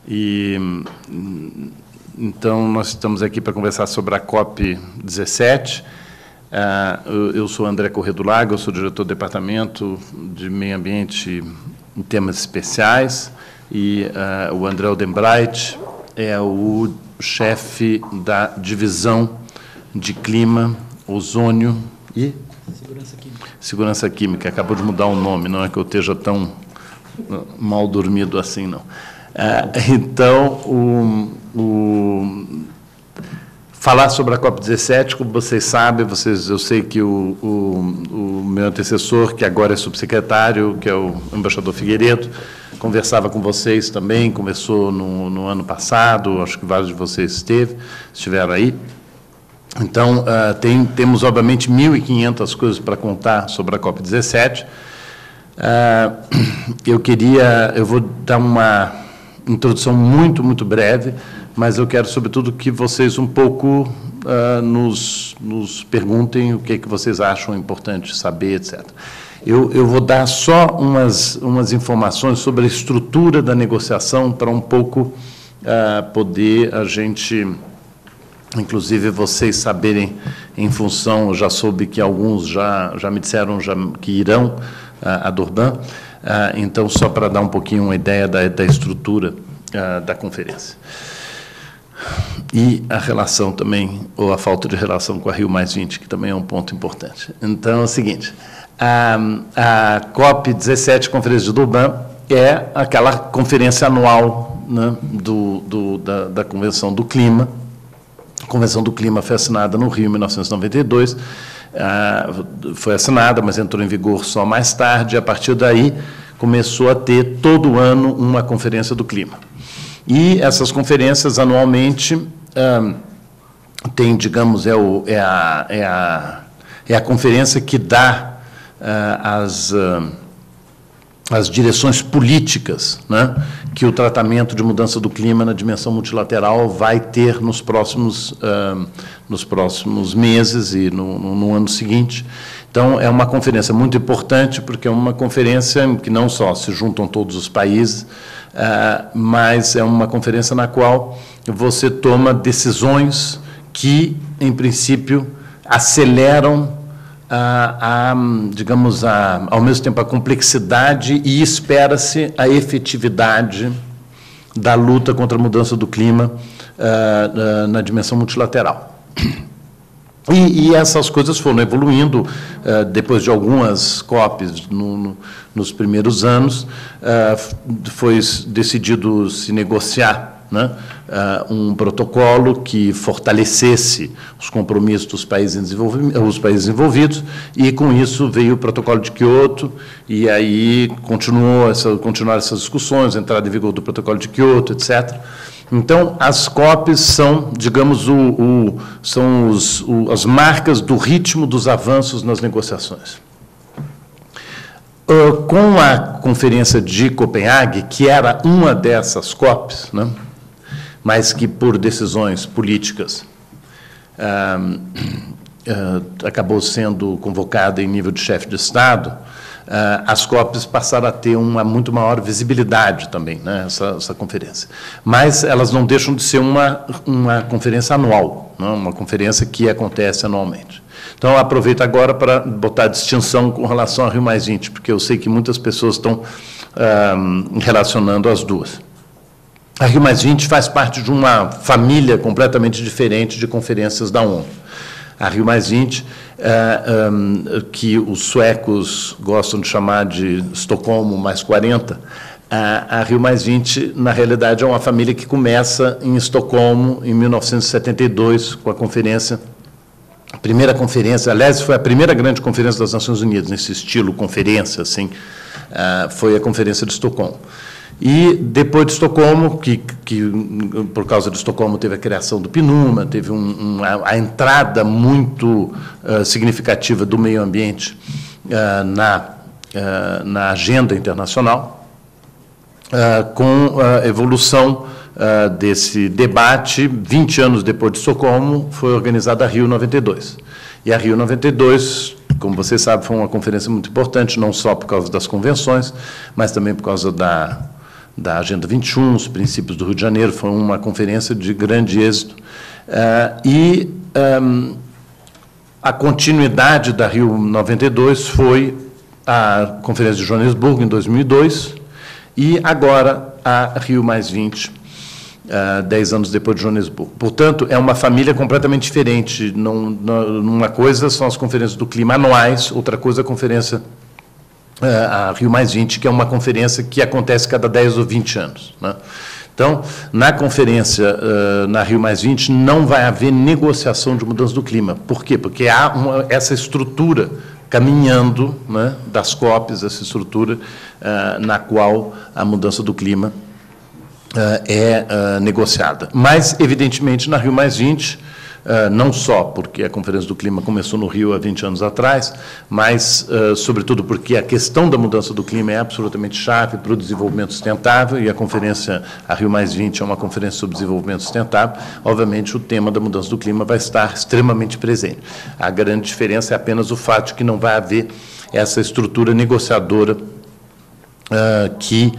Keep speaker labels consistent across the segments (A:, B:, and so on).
A: E, então, nós estamos aqui para conversar sobre a COP17. Eu sou André Corrêa do Lago, eu sou diretor do Departamento de Meio Ambiente em Temas Especiais, e o André Oldenbright é o chefe da Divisão de Clima, Ozônio e Segurança Química. Acabou de mudar o nome, não é que eu esteja tão mal dormido assim, não. Então, falar sobre a COP17, como vocês sabem, eu sei que o meu antecessor, que agora é subsecretário, que é o embaixador Figueiredo, conversava com vocês também, conversou no ano passado, acho que vários de vocês estiveram aí. Então, temos, obviamente, 1.500 coisas para contar sobre a COP17. Eu vou dar uma introdução muito breve, mas eu quero, sobretudo, que vocês um pouco nos perguntem o que vocês acham importante saber, etc. Eu vou dar só umas informações sobre a estrutura da negociação para um pouco poder a gente, inclusive vocês saberem, em função, eu já soube que alguns já me disseram que irão a Durban, então, só para dar um pouquinho uma ideia da estrutura da conferência. E a relação também, ou a falta de relação com a Rio+20, que também é um ponto importante. Então, é o seguinte, a COP17, Conferência de Durban, é aquela conferência anual, né, da Convenção do Clima. A Convenção do Clima foi assinada no Rio, em 1992, foi assinada, mas entrou em vigor só mais tarde, e a partir daí começou a ter todo ano uma Conferência do Clima. E essas conferências, anualmente, tem, digamos, é a conferência que dá as direções políticas, né, que o tratamento de mudança do clima na dimensão multilateral vai ter nos próximos meses e no ano seguinte. Então, é uma conferência muito importante, porque é uma conferência que não só se juntam todos os países, mas é uma conferência na qual você toma decisões que, em princípio, aceleram digamos, ao mesmo tempo a complexidade e espera-se a efetividade da luta contra a mudança do clima na dimensão multilateral. E essas coisas foram evoluindo depois de algumas COPs nos primeiros anos. Foi decidido se negociar, né, um protocolo que fortalecesse os compromissos dos países envolvidos, e com isso veio o protocolo de Kyoto, e aí continuaram essas discussões, entrada em vigor do protocolo de Kyoto, etc. Então, as COPs são, digamos, são as marcas do ritmo dos avanços nas negociações. Com a Conferência de Copenhague, que era uma dessas COPs, né, mas que, por decisões políticas, acabou sendo convocada em nível de chefe de Estado, as COPs passaram a ter uma muito maior visibilidade também, né, essa conferência. Mas elas não deixam de ser uma conferência anual, né, uma conferência que acontece anualmente. Então, eu aproveito agora para botar a distinção com relação a Rio+20, porque eu sei que muitas pessoas estão relacionando as duas. A Rio+20 faz parte de uma família completamente diferente de conferências da ONU. A Rio+20, que os suecos gostam de chamar de Estocolmo mais 40, a Rio+20, na realidade, é uma família que começa em Estocolmo, em 1972, com a conferência, a primeira conferência, aliás, foi a primeira grande conferência das Nações Unidas, nesse estilo conferência, assim, foi a Conferência de Estocolmo. E depois de Estocolmo, que por causa de Estocolmo teve a criação do PNUMA, teve a entrada muito significativa do meio ambiente na agenda internacional, com a evolução desse debate, 20 anos depois de Estocolmo, foi organizada a Rio 92. E a Rio 92, como vocês sabem, foi uma conferência muito importante, não só por causa das convenções, mas também por causa da Agenda 21, os princípios do Rio de Janeiro. Foi uma conferência de grande êxito. A continuidade da Rio 92 foi a Conferência de Joanesburgo, em 2002, e agora a Rio+20, 10 anos depois de Joanesburgo. Portanto, é uma família completamente diferente. Uma coisa são as conferências do clima anuais, outra coisa a conferência, a Rio+20, que é uma conferência que acontece cada 10 ou 20 anos, né? Então, na conferência, na Rio+20, não vai haver negociação de mudança do clima. Por quê? Porque há essa estrutura caminhando, né, das COPs, essa estrutura na qual a mudança do clima é negociada. Mas, evidentemente, na Rio+20, não só porque a Conferência do Clima começou no Rio há 20 anos atrás, mas, sobretudo, porque a questão da mudança do clima é absolutamente chave para o desenvolvimento sustentável, e a conferência, a Rio+20, é uma conferência sobre desenvolvimento sustentável. Obviamente, o tema da mudança do clima vai estar extremamente presente. A grande diferença é apenas o fato de que não vai haver essa estrutura negociadora que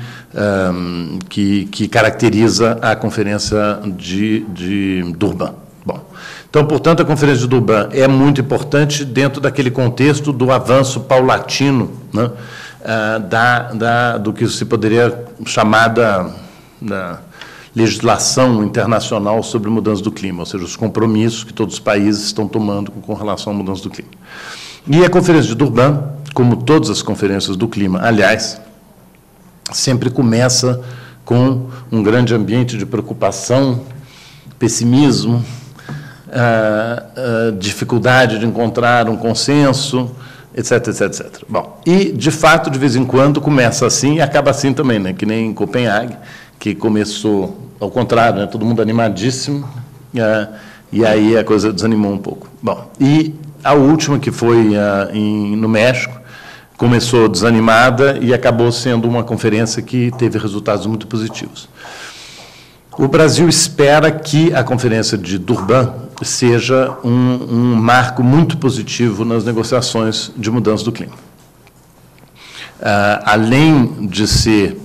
A: caracteriza a Conferência de Durban. Bom, então, portanto, a Conferência de Durban é muito importante dentro daquele contexto do avanço paulatino, né, do que se poderia chamar da legislação internacional sobre mudança do clima, ou seja, os compromissos que todos os países estão tomando com relação à mudança do clima. E a Conferência de Durban, como todas as conferências do clima, aliás, sempre começa com um grande ambiente de preocupação, pessimismo, dificuldade de encontrar um consenso, etc, etc, etc. Bom, e, de fato, de vez em quando, começa assim e acaba assim também, né? Que nem em Copenhague, que começou ao contrário, né? Todo mundo animadíssimo, e aí a coisa desanimou um pouco. Bom, e a última, que foi no México, começou desanimada e acabou sendo uma conferência que teve resultados muito positivos. O Brasil espera que a Conferência de Durban seja um marco muito positivo nas negociações de mudança do clima. Além de ser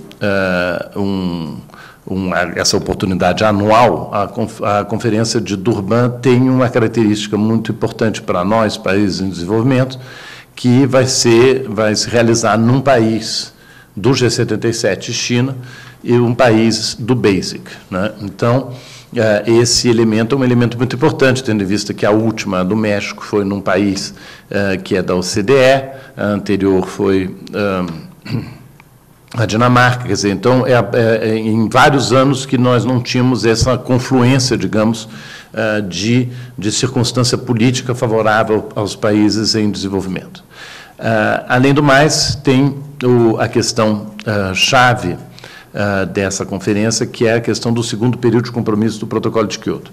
A: essa oportunidade anual, a Conferência de Durban tem uma característica muito importante para nós, países em desenvolvimento, que vai se realizar num país do G77, China, e um país do BASIC, né? Então, esse elemento é um elemento muito importante, tendo em vista que a última, do México, foi num país que é da OCDE, a anterior foi a Dinamarca, quer dizer, então, em vários anos que nós não tínhamos essa confluência, digamos, de circunstância política favorável aos países em desenvolvimento. Além do mais, tem a questão chave dessa conferência, que é a questão do segundo período de compromisso do Protocolo de Quioto.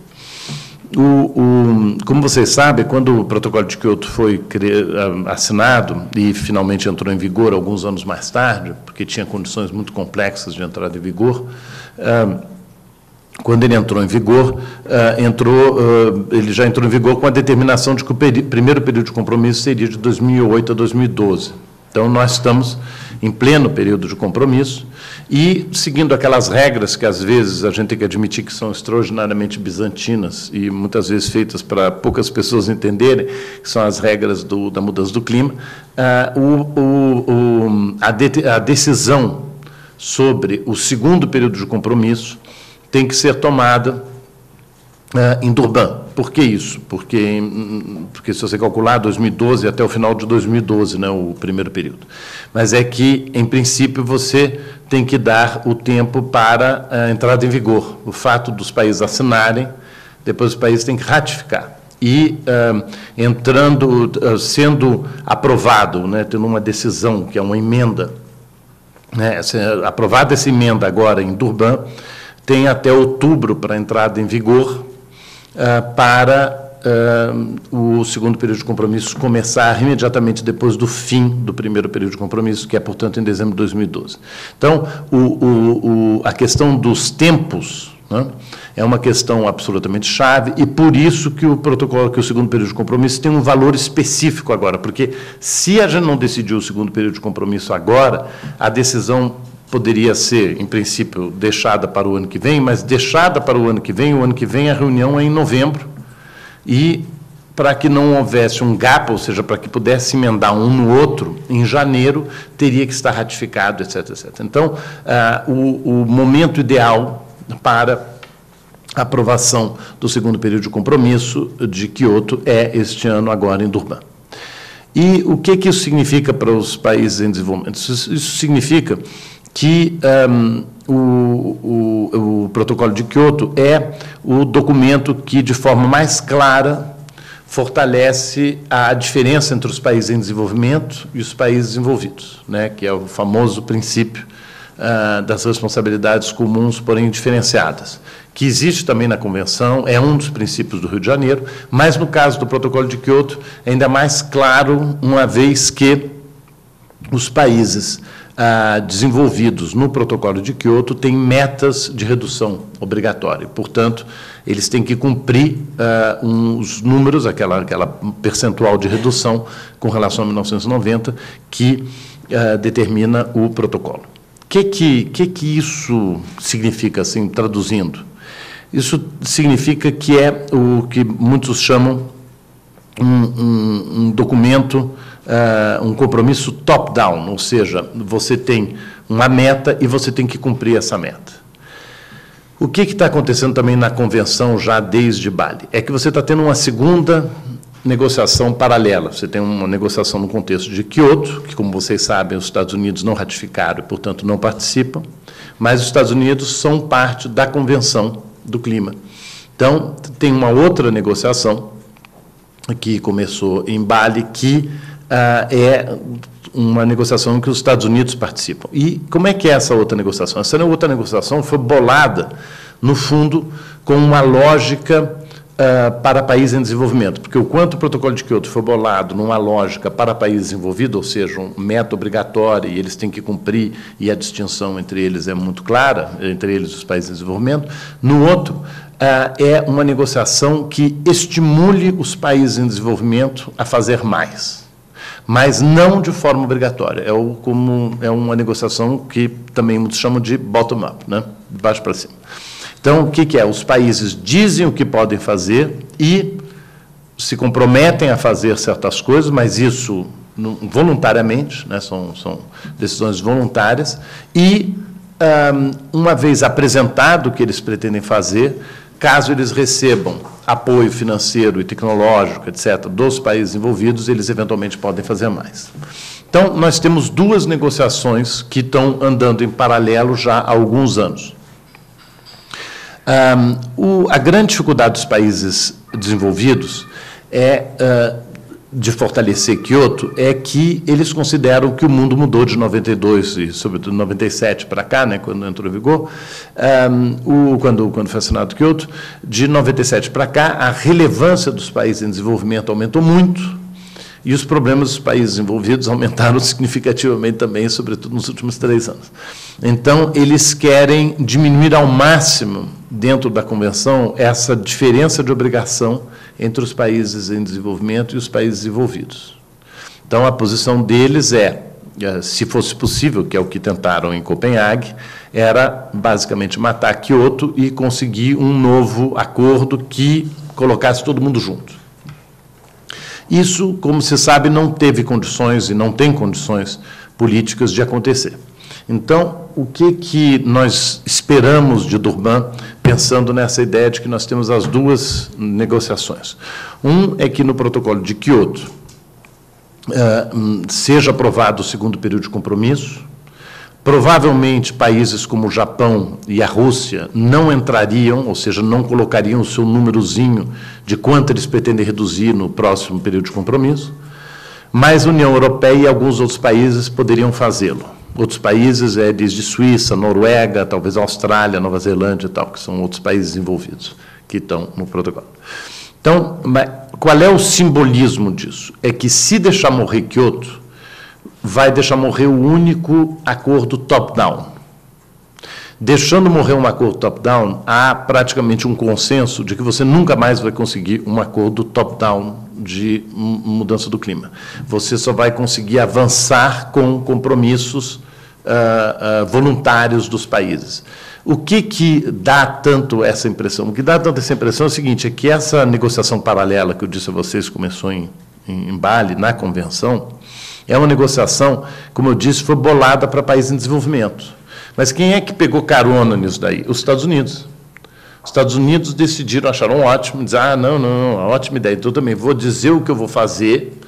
A: Como vocês sabem, quando o Protocolo de Quioto foi assinado e finalmente entrou em vigor alguns anos mais tarde, porque tinha condições muito complexas de entrada em vigor, quando ele entrou em vigor, ele já entrou em vigor com a determinação de que o primeiro período de compromisso seria de 2008 a 2012. Então, nós estamos em pleno período de compromisso e seguindo aquelas regras que, às vezes, a gente tem que admitir que são extraordinariamente bizantinas e muitas vezes feitas para poucas pessoas entenderem, que são as regras da mudança do clima, a decisão sobre o segundo período de compromisso tem que ser tomada em Durban. Por que isso? Porque se você calcular 2012 até o final de 2012, né, o primeiro período. Mas é que, em princípio, você tem que dar o tempo para a entrada em vigor. O fato dos países assinarem, depois os países têm que ratificar. E sendo aprovado, né, tendo uma decisão, que é uma emenda, né, aprovada essa emenda agora em Durban, tem até outubro para a entrada em vigor, para o segundo período de compromisso começar imediatamente depois do fim do primeiro período de compromisso, que é, portanto, em dezembro de 2012. Então, a questão dos tempos, né, é uma questão absolutamente chave, e por isso que o protocolo, que o segundo período de compromisso tem um valor específico agora, porque se a gente não decidir o segundo período de compromisso agora, a decisão poderia ser, em princípio, deixada para o ano que vem, mas deixada para o ano que vem a reunião é em novembro, e para que não houvesse um gap, ou seja, para que pudesse emendar um no outro, em janeiro teria que estar ratificado, etc, etc. Então, o momento ideal para a aprovação do segundo período de compromisso de Kyoto é este ano, agora em Durban. E o que isso significa para os países em desenvolvimento? Isso significa que o protocolo de Kyoto é o documento que, de forma mais clara, fortalece a diferença entre os países em desenvolvimento e os países desenvolvidos, né, que é o famoso princípio das responsabilidades comuns, porém diferenciadas, que existe também na Convenção, é um dos princípios do Rio de Janeiro, mas, no caso do protocolo de Kyoto, é ainda mais claro, uma vez que os países desenvolvidos no protocolo de Kyoto têm metas de redução obrigatória. Portanto, eles têm que cumprir os números, aquela percentual de redução com relação a 1990, que determina o protocolo. O que isso significa, assim, traduzindo? Isso significa que é o que muitos chamam um documento, um compromisso top-down, ou seja, você tem uma meta e você tem que cumprir essa meta. O que está acontecendo também na Convenção, já desde Bali? É que você está tendo uma segunda negociação paralela. Você tem uma negociação no contexto de Kyoto, que, como vocês sabem, os Estados Unidos não ratificaram e, portanto, não participam, mas os Estados Unidos são parte da Convenção do Clima. Então, tem uma outra negociação que começou em Bali, que é uma negociação em que os Estados Unidos participam. E como é que é essa outra negociação? Essa outra negociação foi bolada, no fundo, com uma lógica para países em desenvolvimento, porque o quanto o protocolo de Kyoto foi bolado numa lógica para países desenvolvidos, ou seja, uma meta obrigatória, e eles têm que cumprir, e a distinção entre eles é muito clara, entre eles os países em desenvolvimento, no outro, é uma negociação que estimule os países em desenvolvimento a fazer mais, mas não de forma obrigatória. É uma negociação que também muitos chamam de bottom-up, né? De baixo para cima. Então, o que é? Os países dizem o que podem fazer e se comprometem a fazer certas coisas, mas isso voluntariamente, né? São decisões voluntárias, e, uma vez apresentado o que eles pretendem fazer, caso eles recebam apoio financeiro e tecnológico, etc., dos países envolvidos, eles eventualmente podem fazer mais. Então, nós temos duas negociações que estão andando em paralelo já há alguns anos. A grande dificuldade dos países desenvolvidos de fortalecer Kyoto é que eles consideram que o mundo mudou de 92 e, sobretudo, 97 para cá, né, quando entrou em vigor, quando foi assinado Kyoto, de 97 para cá, a relevância dos países em desenvolvimento aumentou muito, e os problemas dos países envolvidos aumentaram significativamente também, sobretudo nos últimos 3 anos. Então, eles querem diminuir ao máximo, dentro da Convenção, essa diferença de obrigação entre os países em desenvolvimento e os países desenvolvidos. Então, a posição deles se fosse possível, que é o que tentaram em Copenhague, era basicamente matar Kyoto e conseguir um novo acordo que colocasse todo mundo junto. Isso, como se sabe, não teve condições e não tem condições políticas de acontecer. Então, o que nós esperamos de Durban, pensando nessa ideia de que nós temos as duas negociações? É que no protocolo de Kyoto seja aprovado o segundo período de compromisso. Provavelmente, países como o Japão e a Rússia não entrariam, ou seja, não colocariam o seu númerozinho de quanto eles pretendem reduzir no próximo período de compromisso, mas a União Europeia e alguns outros países poderiam fazê-lo. Outros países, desde Suíça, Noruega, talvez Austrália, Nova Zelândia e tal, que são outros países envolvidos, que estão no protocolo. Então, qual é o simbolismo disso? É que, se deixar morrer Kyoto, vai deixar morrer o único acordo top-down. Deixando morrer um acordo top-down, há praticamente um consenso de que você nunca mais vai conseguir um acordo top-down de mudança do clima. Você só vai conseguir avançar com compromissos voluntários dos países. O que dá tanto essa impressão? O que dá tanto essa impressão é o seguinte, é que essa negociação paralela que eu disse a vocês começou em Bali, na convenção, é uma negociação, como eu disse, foi bolada para países em desenvolvimento. Mas quem é que pegou carona nisso daí? Os Estados Unidos. Os Estados Unidos decidiram, acharam ótimo, dizer, não, ótima ideia, então eu também vou dizer o que eu vou fazer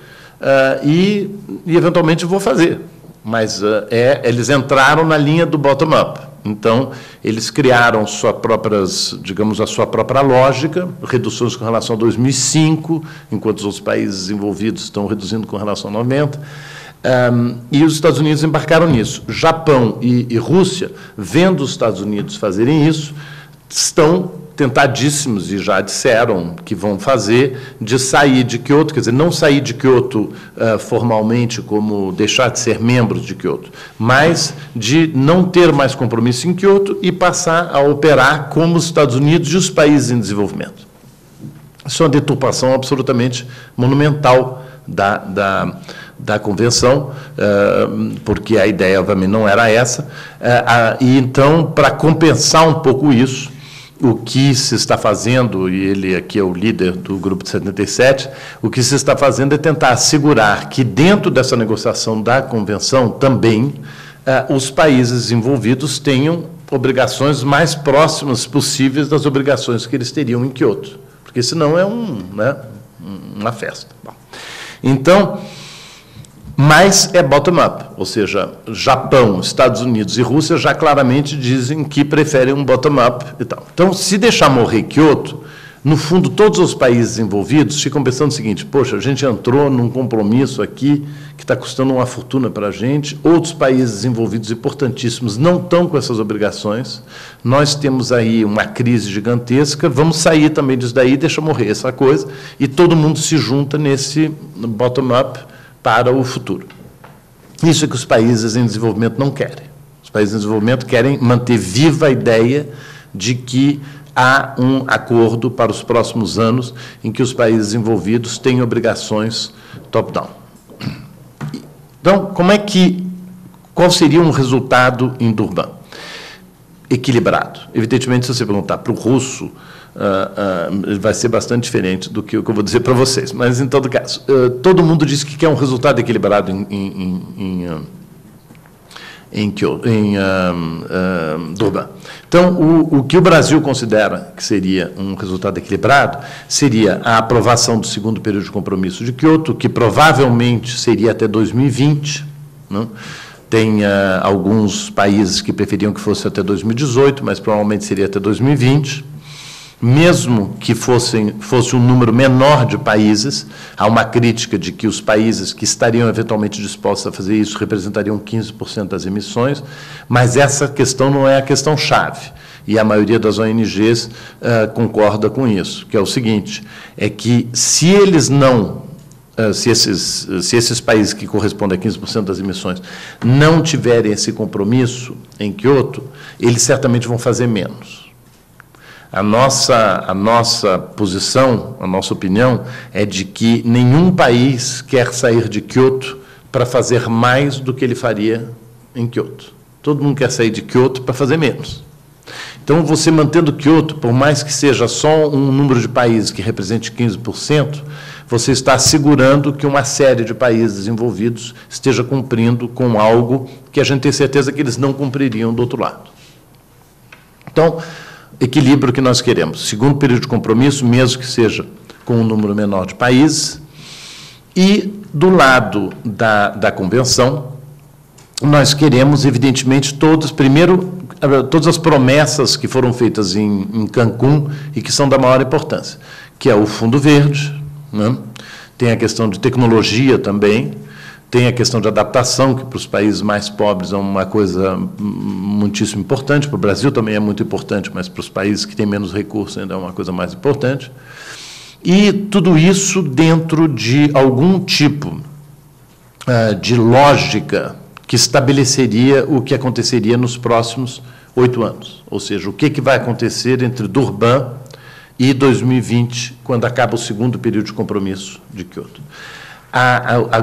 A: e eventualmente vou fazer. Mas eles entraram na linha do bottom-up. Então, eles criaram a sua própria lógica, reduções com relação a 2005, enquanto os outros países envolvidos estão reduzindo com relação a 90. E os Estados Unidos embarcaram nisso. Japão e Rússia, vendo os Estados Unidos fazerem isso, estão tentadíssimos, e já disseram que vão fazer, de sair de Kyoto, quer dizer, não sair de Kyoto formalmente como deixar de ser membros de Kyoto, mas de não ter mais compromisso em Kyoto e passar a operar como os Estados Unidos e os países em desenvolvimento. Isso é uma deturpação absolutamente monumental da convenção, porque a ideia, obviamente, não era essa. E, então, para compensar um pouco isso, o que se está fazendo, e ele aqui é o líder do Grupo de 77, o que se está fazendo é tentar assegurar que, dentro dessa negociação da convenção, também os países envolvidos tenham obrigações mais próximas possíveis das obrigações que eles teriam em Kyoto, porque senão é uma festa. Bom, então, mas é bottom-up, ou seja, Japão, Estados Unidos e Rússia já claramente dizem que preferem um bottom-up e tal. Então, se deixar morrer Kyoto, no fundo, todos os países envolvidos ficam pensando o seguinte, poxa, a gente entrou num compromisso aqui que está custando uma fortuna para a gente, outros países envolvidos importantíssimos não estão com essas obrigações, nós temos aí uma crise gigantesca, vamos sair também disso daí, deixa morrer essa coisa, e todo mundo se junta nesse bottom-up para o futuro. Isso é que os países em desenvolvimento não querem. Os países em desenvolvimento querem manter viva a ideia de que há um acordo para os próximos anos em que os países envolvidos têm obrigações top-down. Então, qual seria um resultado em Durban? Equilibrado. Evidentemente, se você perguntar para o russo, vai ser bastante diferente do que eu vou dizer para vocês. Mas, em todo caso, todo mundo diz que quer um resultado equilibrado em Durban. Então, o que o Brasil considera que seria um resultado equilibrado seria a aprovação do segundo período de compromisso de Kyoto, que provavelmente seria até 2020, né? Tem alguns países que preferiam que fosse até 2018, mas provavelmente seria até 2020. Mesmo que fosse um número menor de países, há uma crítica de que os países que estariam eventualmente dispostos a fazer isso representariam 15% das emissões, mas essa questão não é a questão-chave, e a maioria das ONGs concorda com isso, que é o seguinte, é que se eles não, se esses países que correspondem a 15% das emissões não tiverem esse compromisso em Kyoto, eles certamente vão fazer menos. A nossa posição, a nossa opinião, é de que nenhum país quer sair de Kyoto para fazer mais do que ele faria em Kyoto. Todo mundo quer sair de Kyoto para fazer menos. Então, você mantendo Kyoto, por mais que seja só um número de países que represente 15%, você está assegurando que uma série de países envolvidos esteja cumprindo com algo que a gente tem certeza que eles não cumpririam do outro lado. Então, equilíbrio que nós queremos. Segundo período de compromisso, mesmo que seja com um número menor de países. E, do lado da convenção, nós queremos, evidentemente, todas as promessas que foram feitas em Cancún e que são da maior importância, que é o Fundo Verde, né? Tem a questão de tecnologia também, tem a questão de adaptação, que para os países mais pobres é uma coisa muitíssimo importante, para o Brasil também é muito importante, mas para os países que têm menos recursos ainda é uma coisa mais importante. E tudo isso dentro de algum tipo de lógica que estabeleceria o que aconteceria nos próximos 8 anos. Ou seja, o que vai acontecer entre Durban e 2020, quando acaba o segundo período de compromisso de Kyoto. O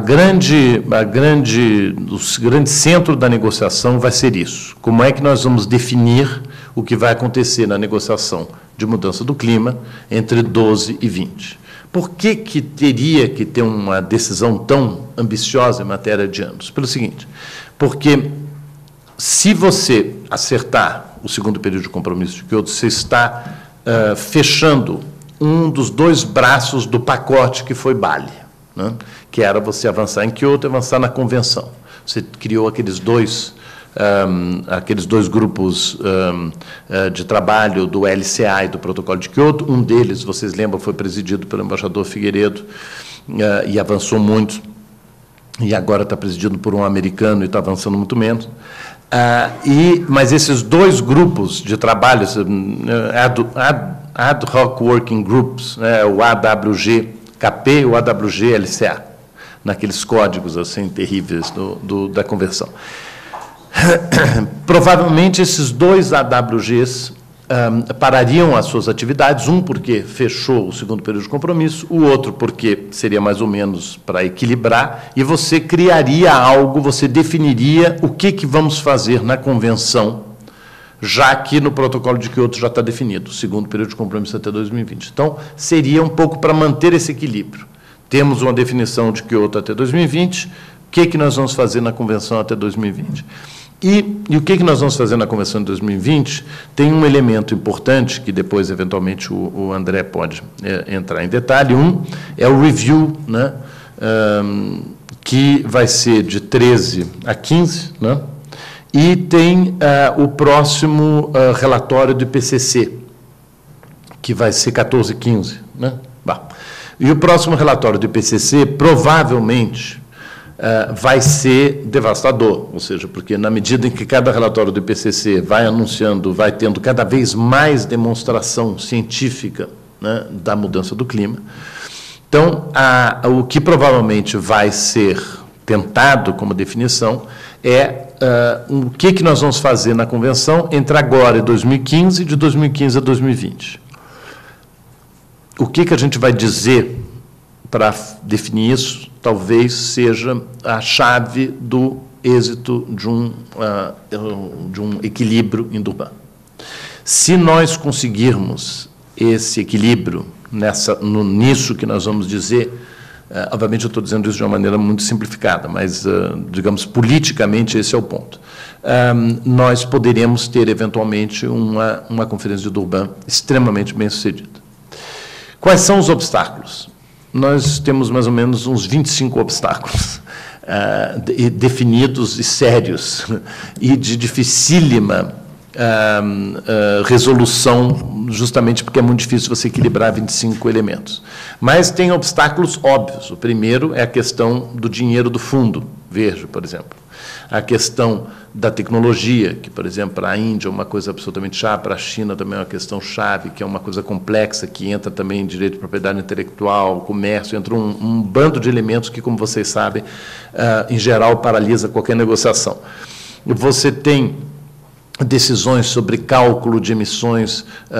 A: grande centro da negociação vai ser isso. Como é que nós vamos definir o que vai acontecer na negociação de mudança do clima entre 12 e 20? Por que teria que ter uma decisão tão ambiciosa em matéria de anos? Pelo seguinte, porque se você acertar o segundo período de compromisso de Kyoto, você está fechando um dos 2 braços do pacote que foi Bali, né? Que era você avançar em Kyoto e avançar na convenção. Você criou aqueles dois grupos de trabalho do LCA e do Protocolo de Kyoto. Um deles, vocês lembram, foi presidido pelo embaixador Figueiredo e avançou muito, e agora está presidido por um americano e está avançando muito menos. Mas esses 2 grupos de trabalho, Ad Hoc Working Groups, né, o AWG-KP e o AWG-LCA, naqueles códigos assim terríveis da convenção. Provavelmente esses 2 AWGs parariam as suas atividades, um porque fechou o segundo período de compromisso, o outro porque seria mais ou menos para equilibrar, e você criaria algo, você definiria o que vamos fazer na convenção, já que no protocolo de Kyoto já está definido, o segundo período de compromisso até 2020. Então, seria um pouco para manter esse equilíbrio. Temos uma definição de Kyoto até 2020, o que nós vamos fazer na convenção até 2020? E o que nós vamos fazer na convenção de 2020? Tem um elemento importante, que depois, eventualmente, o André pode entrar em detalhe. Um é o review, né, que vai ser de 13 a 15, né, e tem o próximo relatório do IPCC, que vai ser 14 e 15. Né? E o próximo relatório do IPCC, provavelmente, vai ser devastador, ou seja, porque na medida em que cada relatório do IPCC vai anunciando, vai tendo cada vez mais demonstração científica, né, da mudança do clima, então, o que provavelmente vai ser tentado como definição é o que nós vamos fazer na convenção entre agora e 2015 e de 2015 a 2020. O que a gente vai dizer para definir isso, talvez seja a chave do êxito de um equilíbrio em Durban. Se nós conseguirmos esse equilíbrio nisso que nós vamos dizer, obviamente eu estou dizendo isso de uma maneira muito simplificada, mas, digamos, politicamente esse é o ponto. Nós poderemos ter, eventualmente, uma conferência de Durban extremamente bem-sucedida. Quais são os obstáculos? Nós temos mais ou menos uns 25 obstáculos definidos e sérios, e de dificílima resolução, justamente porque é muito difícil você equilibrar 25 elementos. Mas tem obstáculos óbvios. O primeiro é a questão do dinheiro do fundo verde, por exemplo. A questão da tecnologia, que, por exemplo, para a Índia é uma coisa absolutamente chave, para a China também é uma questão chave, que é uma coisa complexa, que entra também em direito de propriedade intelectual, comércio, entra um bando de elementos que, como vocês sabem, em geral, paralisa qualquer negociação. Você tem decisões sobre cálculo de emissões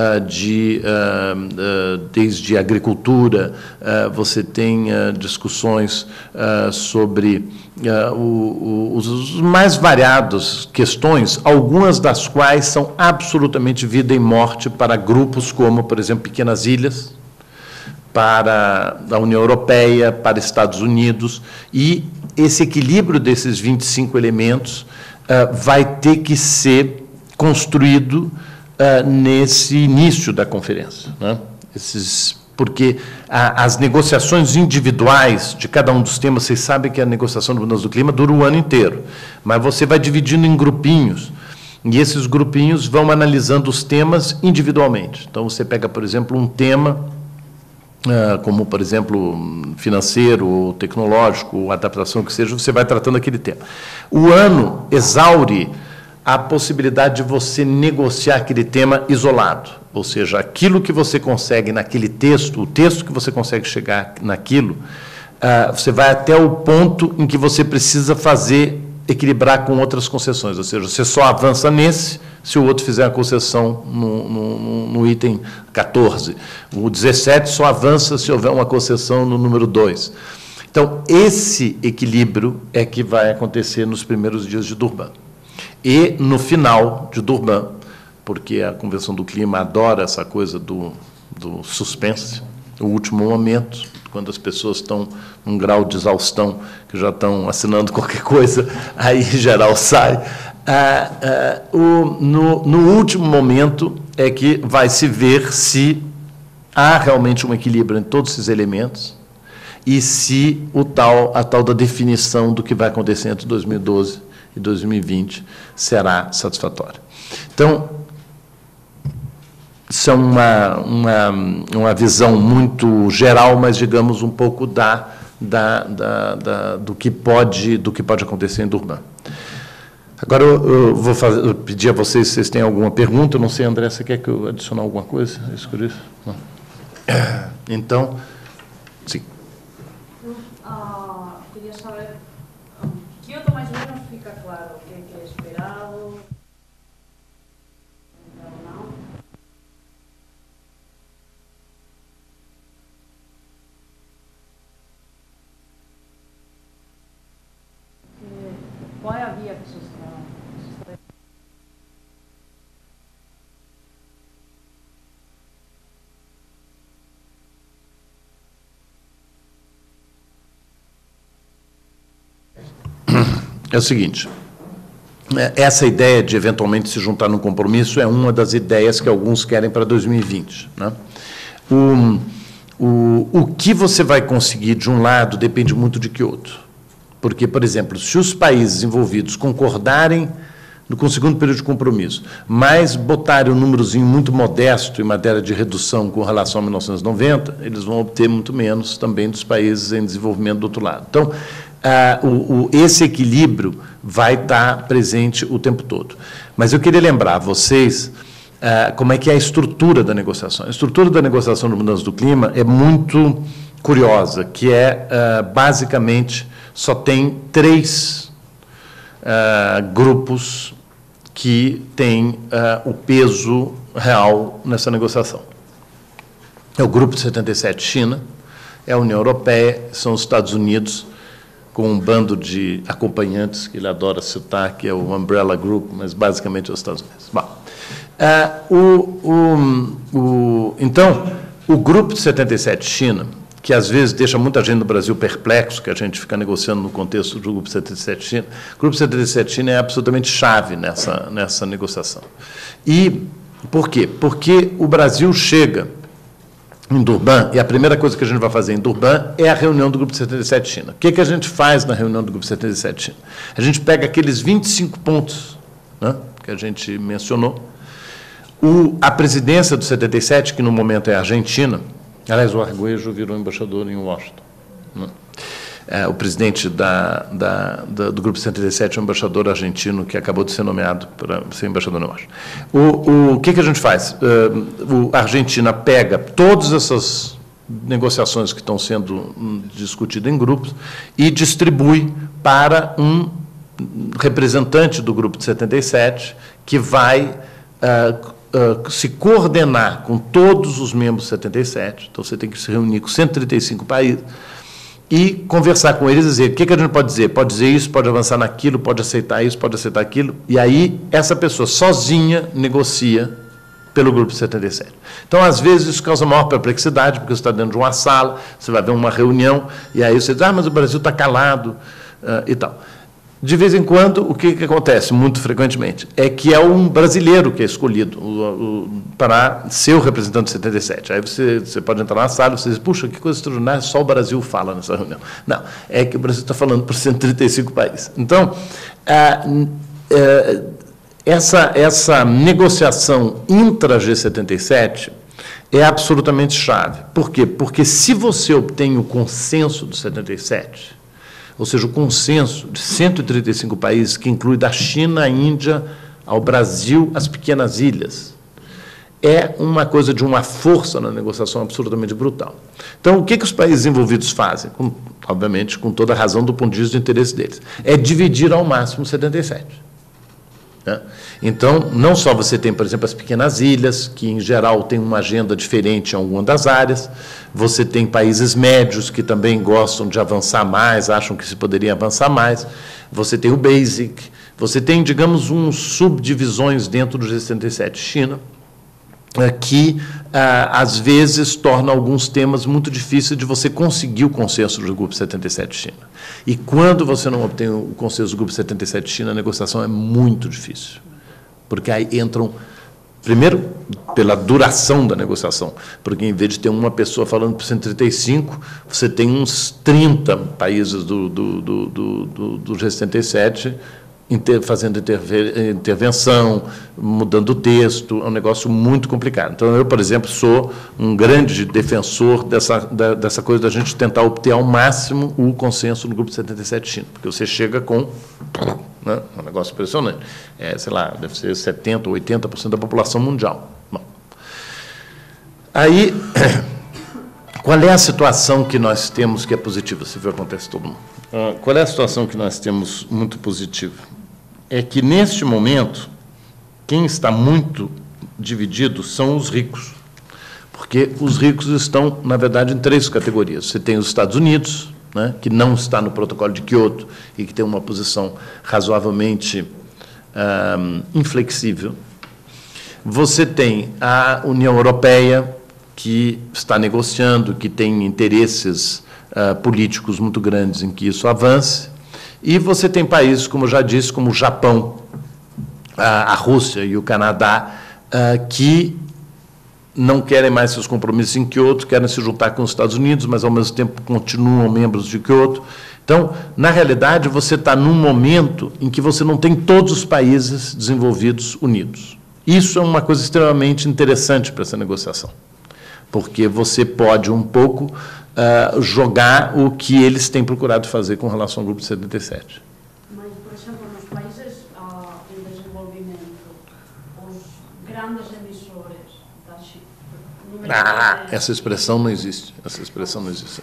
A: desde a agricultura, você tem discussões sobre os mais variados questões, algumas das quais são absolutamente vida e morte para grupos como, por exemplo, pequenas ilhas, para a União Europeia, para Estados Unidos, e esse equilíbrio desses 25 elementos vai ter que ser construído nesse início da conferência, né? Porque as negociações individuais de cada um dos temas, vocês sabem que a negociação de mudança do clima dura o ano inteiro, mas você vai dividindo em grupinhos, e esses grupinhos vão analisando os temas individualmente. Então, você pega, por exemplo, um tema, como, por exemplo, financeiro, ou tecnológico, ou adaptação, que seja, você vai tratando aquele tema. O ano exaure a possibilidade de você negociar aquele tema isolado, ou seja, aquilo que você consegue naquele texto, o texto que você consegue chegar naquilo, você vai até o ponto em que você precisa equilibrar com outras concessões, ou seja, você só avança nesse se o outro fizer a concessão no item 14. O 17 só avança se houver uma concessão no número 2. Então, esse equilíbrio é que vai acontecer nos primeiros dias de Durban. E no final de Durban, porque a Convenção do Clima adora essa coisa do suspense, o último momento, quando as pessoas estão num grau de exaustão, que já estão assinando qualquer coisa, aí em geral sai. No último momento é que vai se ver se há realmente um equilíbrio entre todos esses elementos e se a tal da definição do que vai acontecer entre 2012 e 2020 será satisfatória. Então, isso é uma visão muito geral, mas, digamos, um pouco do que pode acontecer em Durban. Agora, eu vou pedir a vocês se vocês têm alguma pergunta. Eu não sei, André, você quer que eu adicione alguma coisa? Por isso? Não. Então, sim.
B: Queria saber, Kyoto mais ou menos fica claro o que é esperado, ou não? Qual é a via que se está?
A: É o seguinte, essa ideia de eventualmente se juntar num compromisso é uma das ideias que alguns querem para 2020. Né? O que você vai conseguir de um lado depende muito de Kyoto. Porque, por exemplo, se os países envolvidos concordarem com o segundo período de compromisso, mas botarem um númerozinho muito modesto em matéria de redução com relação a 1990, eles vão obter muito menos também dos países em desenvolvimento do outro lado. Então, esse equilíbrio vai estar presente o tempo todo. Mas eu queria lembrar a vocês como é que é a estrutura da negociação. A estrutura da negociação de mudança do clima é muito curiosa, que basicamente, só tem 3 grupos que têm o peso real nessa negociação. É o Grupo de 77 China, é a União Europeia, são os Estados Unidos, com um bando de acompanhantes, que ele adora citar, que é o Umbrella Group, mas basicamente é os Estados Unidos. Bom, então, o Grupo de 77 China, que às vezes deixa muita gente no Brasil perplexo, que a gente fica negociando no contexto do Grupo 77 China, o Grupo 77 China é absolutamente chave nessa negociação. E por quê? Porque o Brasil chega em Durban, e a primeira coisa que a gente vai fazer em Durban é a reunião do Grupo 77 China. O que a gente faz na reunião do Grupo 77 China? A gente pega aqueles 25 pontos, né, que a gente mencionou. A presidência do 77, que no momento é a Argentina, aliás, o Arguello virou embaixador em Washington. Né? O presidente do Grupo 77 é um embaixador argentino que acabou de ser nomeado para ser embaixador em Washington. O que a gente faz? A Argentina pega todas essas negociações que estão sendo discutidas em grupos e distribui para um representante do Grupo de 77 que vai se coordenar com todos os membros do 77, então você tem que se reunir com 135 países, e conversar com eles e dizer, o que a gente pode dizer? Pode dizer isso, pode avançar naquilo, pode aceitar isso, pode aceitar aquilo, e aí essa pessoa sozinha negocia pelo Grupo 77. Então, às vezes, isso causa maior perplexidade, porque você está dentro de uma sala, você vai ver uma reunião, e aí você diz, mas o Brasil está calado, e tal. De vez em quando, o que acontece, muito frequentemente, é que é um brasileiro que é escolhido para ser o representante do 77. Aí você pode entrar na sala e você diz, puxa, que coisa extraordinária, só o Brasil fala nessa reunião. Não, é que o Brasil está falando por 135 países. Então, essa negociação intra-G77 é absolutamente chave. Por quê? Porque se você obtém o consenso do 77, ou seja, o consenso de 135 países, que inclui da China à Índia, ao Brasil, as pequenas ilhas, é uma coisa de uma força na negociação absolutamente brutal. Então, o que os países envolvidos fazem? Obviamente, com toda a razão do ponto de vista do interesse deles. É dividir ao máximo 77. né? Então, não só você tem, por exemplo, as pequenas ilhas, que, em geral, têm uma agenda diferente em alguma das áreas, você tem países médios que também gostam de avançar mais, acham que se poderia avançar mais, você tem o BASIC, você tem, digamos, subdivisões dentro do G77 China, que, às vezes, torna alguns temas muito difíceis de você conseguir o consenso do Grupo 77 China. E quando você não obtém o consenso do Grupo 77 China, a negociação é muito difícil. Porque aí entram, primeiro, pela duração da negociação, porque em vez de ter uma pessoa falando por 135, você tem uns 30 países do G77 fazendo intervenção, mudando o texto, é um negócio muito complicado. Então, eu, por exemplo, sou um grande defensor dessa coisa da gente tentar obter ao máximo o consenso no Grupo 77 China, porque você chega com, né, um negócio impressionante. Sei lá, deve ser 70% ou 80% da população mundial. Bom. Aí, qual é a situação que nós temos que é positiva, se for acontece todo mundo? Qual é a situação que nós temos muito positiva? É que, neste momento, quem está muito dividido são os ricos, porque os ricos estão, na verdade, em 3 categorias. Você tem os Estados Unidos, né, que não está no protocolo de Kyoto e que tem uma posição razoavelmente inflexível. Você tem a União Europeia, que está negociando, que tem interesses políticos muito grandes em que isso avance, e você tem países, como eu já disse, como o Japão, a Rússia e o Canadá, que não querem mais seus compromissos em Kyoto, querem se juntar com os Estados Unidos, mas, ao mesmo tempo, continuam membros de Kyoto. Então, na realidade, você está num momento em que você não tem todos os países desenvolvidos unidos. Isso é uma coisa extremamente interessante para essa negociação, porque você pode um pouco jogar o que eles têm procurado fazer com relação ao Grupo 77.
B: Mas, por exemplo, nos países em desenvolvimento, os grandes emissores da China...
A: Essa expressão não existe. Essa expressão não existe.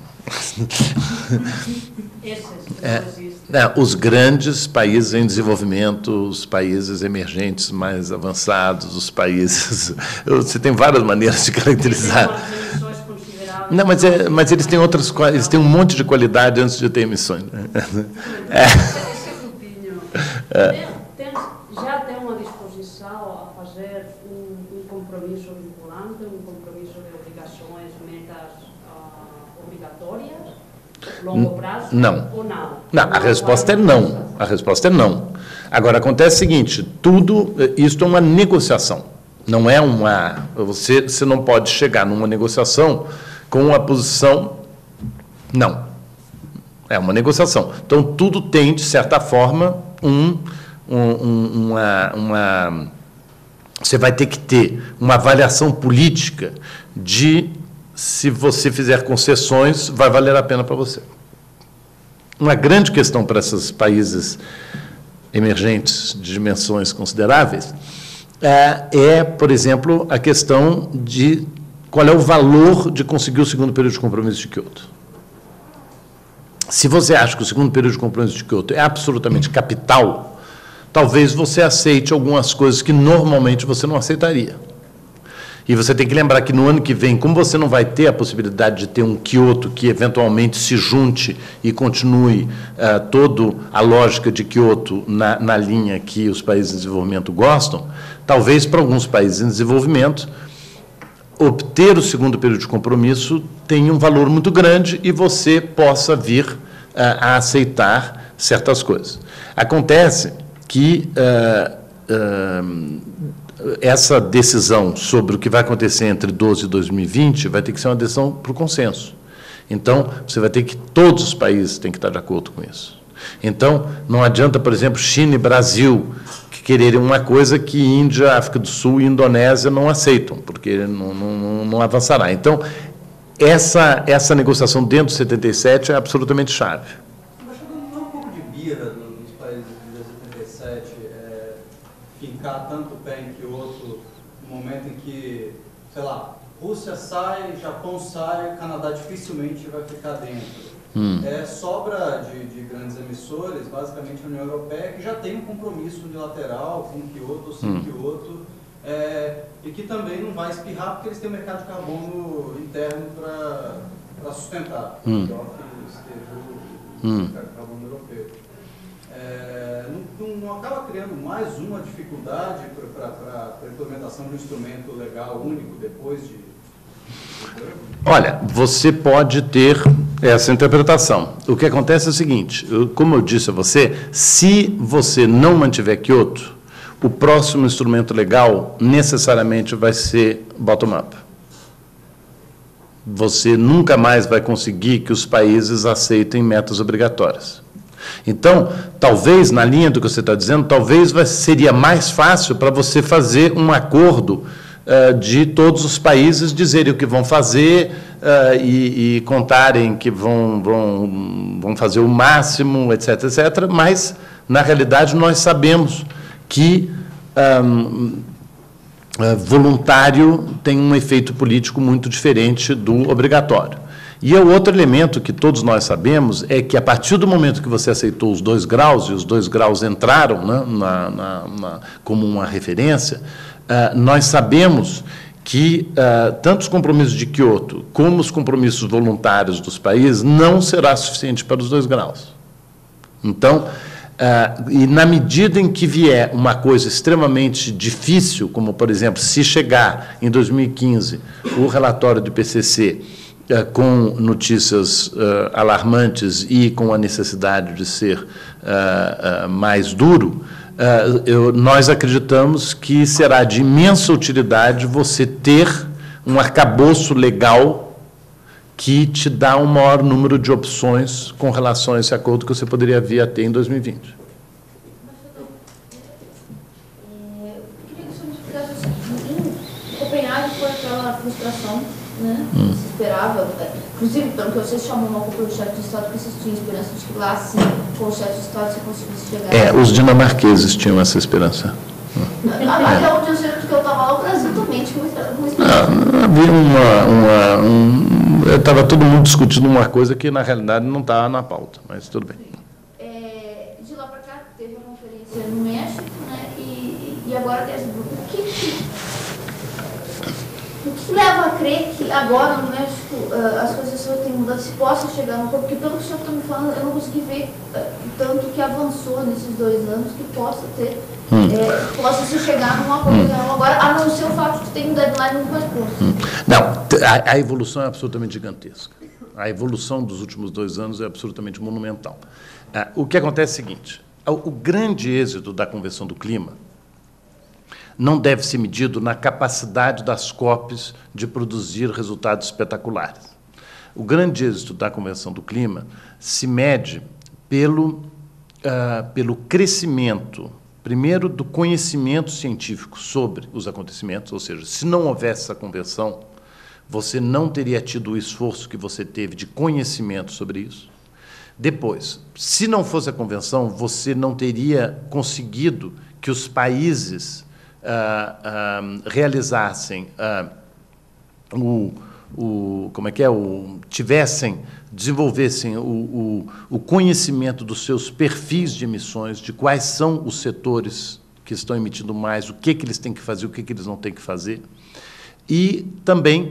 A: Os grandes países em desenvolvimento, os países emergentes mais avançados, os países... Você tem várias maneiras de caracterizar. Não, mas eles têm eles têm um monte de qualidade antes de ter emissões.
B: Esse grupinho já tem uma disposição a fazer um compromisso vinculante, um compromisso de obrigações, metas obrigatórias, longo prazo?
A: Não.
B: Ou não?
A: Não, a resposta é não. A resposta é não. Agora, acontece o seguinte, isso é uma negociação. Não é você não pode chegar numa negociação com uma posição, não. É uma negociação. Então, tudo tem, de certa forma, você vai ter que ter uma avaliação política de se você fizer concessões, vai valer a pena para você. Uma grande questão para esses países emergentes de dimensões consideráveis por exemplo, a questão de qual é o valor de conseguir o segundo período de compromisso de Kyoto. Se você acha que o segundo período de compromisso de Kyoto é absolutamente capital, talvez você aceite algumas coisas que normalmente você não aceitaria. E você tem que lembrar que no ano que vem, como você não vai ter a possibilidade de ter um Kyoto que eventualmente se junte e continue toda a lógica de Kyoto na linha que os países em desenvolvimento gostam, talvez para alguns países em desenvolvimento, obter o segundo período de compromisso tenha um valor muito grande e você possa vir a aceitar certas coisas. Acontece que essa decisão sobre o que vai acontecer entre 12 e 2020 vai ter que ser uma decisão por consenso. Então, você vai ter que, todos os países têm que estar de acordo com isso. Então, não adianta, por exemplo, China e Brasil quererem uma coisa que Índia, África do Sul e Indonésia não aceitam, porque não avançará. Então, essa negociação dentro do 77 é absolutamente chave.
C: Mas não é um pouco de birra dos países de 77 fincar tanto o pé em Kyoto no momento em que, sei lá, Rússia sai, Japão sai, Canadá dificilmente vai ficar dentro. sobra de grandes emissores, basicamente a União Europeia, que já tem um compromisso unilateral com Kyoto ou sem Kyoto, e que também não vai espirrar porque eles têm um mercado de carbono interno para sustentar, pior que esteja o mercado de carbono europeu. Não acaba criando mais uma dificuldade para a implementação de um instrumento legal único depois de...
A: Olha, você pode ter essa interpretação. O que acontece é o seguinte, como eu disse a você, se você não mantiver Kyoto, o próximo instrumento legal necessariamente vai ser bottom-up. Você nunca mais vai conseguir que os países aceitem metas obrigatórias. Então, talvez, na linha do que você está dizendo, talvez seria mais fácil para você fazer um acordo de todos os países dizerem o que vão fazer e contarem que vão fazer o máximo, etc., etc., mas, na realidade, nós sabemos que voluntário tem um efeito político muito diferente do obrigatório. E o outro elemento que todos nós sabemos é que, a partir do momento que você aceitou os 2 graus, e os 2 graus entraram, né, como uma referência, nós sabemos que tanto os compromissos de Kyoto como os compromissos voluntários dos países não será suficiente para os 2 graus. Então, e na medida em que vier uma coisa extremamente difícil, como, por exemplo, se chegar em 2015 o relatório do IPCC com notícias alarmantes e com a necessidade de ser mais duro, nós acreditamos que será de imensa utilidade você ter um arcabouço legal que te dá um maior número de opções com relação a esse acordo que você poderia vir a ter em 2020.
D: Eu queria que o senhor me explicasse o seguinte: em Copenhague foi aquela frustração, né, que se esperava, inclusive, pelo que vocês chamam uma cúpula do chefe de Estado, que vocês tinham esperança de que lá, sim, com o chefe de Estado, você conseguisse chegar...
A: Os dinamarqueses tinham essa esperança.
D: Até onde eu sei que eu estava lá, o Brasil também tinha uma esperança.
A: Havia estava todo mundo discutindo uma coisa que, na realidade, não estava na pauta, mas tudo bem.
D: De lá para cá, teve uma conferência no México, né, e agora tem essa... O que leva a crer que agora no México as coisas têm mudado, se possa chegar no corpo? Porque pelo que o senhor está me falando, eu não consegui ver tanto que avançou nesses 2 anos que possa ter, possa se chegar num acordo agora, a não ser o fato de ter um deadline muito mais próximo.
A: Não, a evolução é absolutamente gigantesca. A evolução dos últimos 2 anos é absolutamente monumental. O que acontece é o seguinte, o grande êxito da Convenção do Clima não deve ser medido na capacidade das COPs de produzir resultados espetaculares. O grande êxito da Convenção do Clima se mede pelo crescimento, primeiro, do conhecimento científico sobre os acontecimentos, ou seja, se não houvesse essa convenção, você não teria tido o esforço que você teve de conhecimento sobre isso. Depois, se não fosse a convenção, você não teria conseguido que os países realizassem desenvolvessem o conhecimento dos seus perfis de emissões, de quais são os setores que estão emitindo mais, o que eles têm que fazer, o que eles não têm que fazer. E também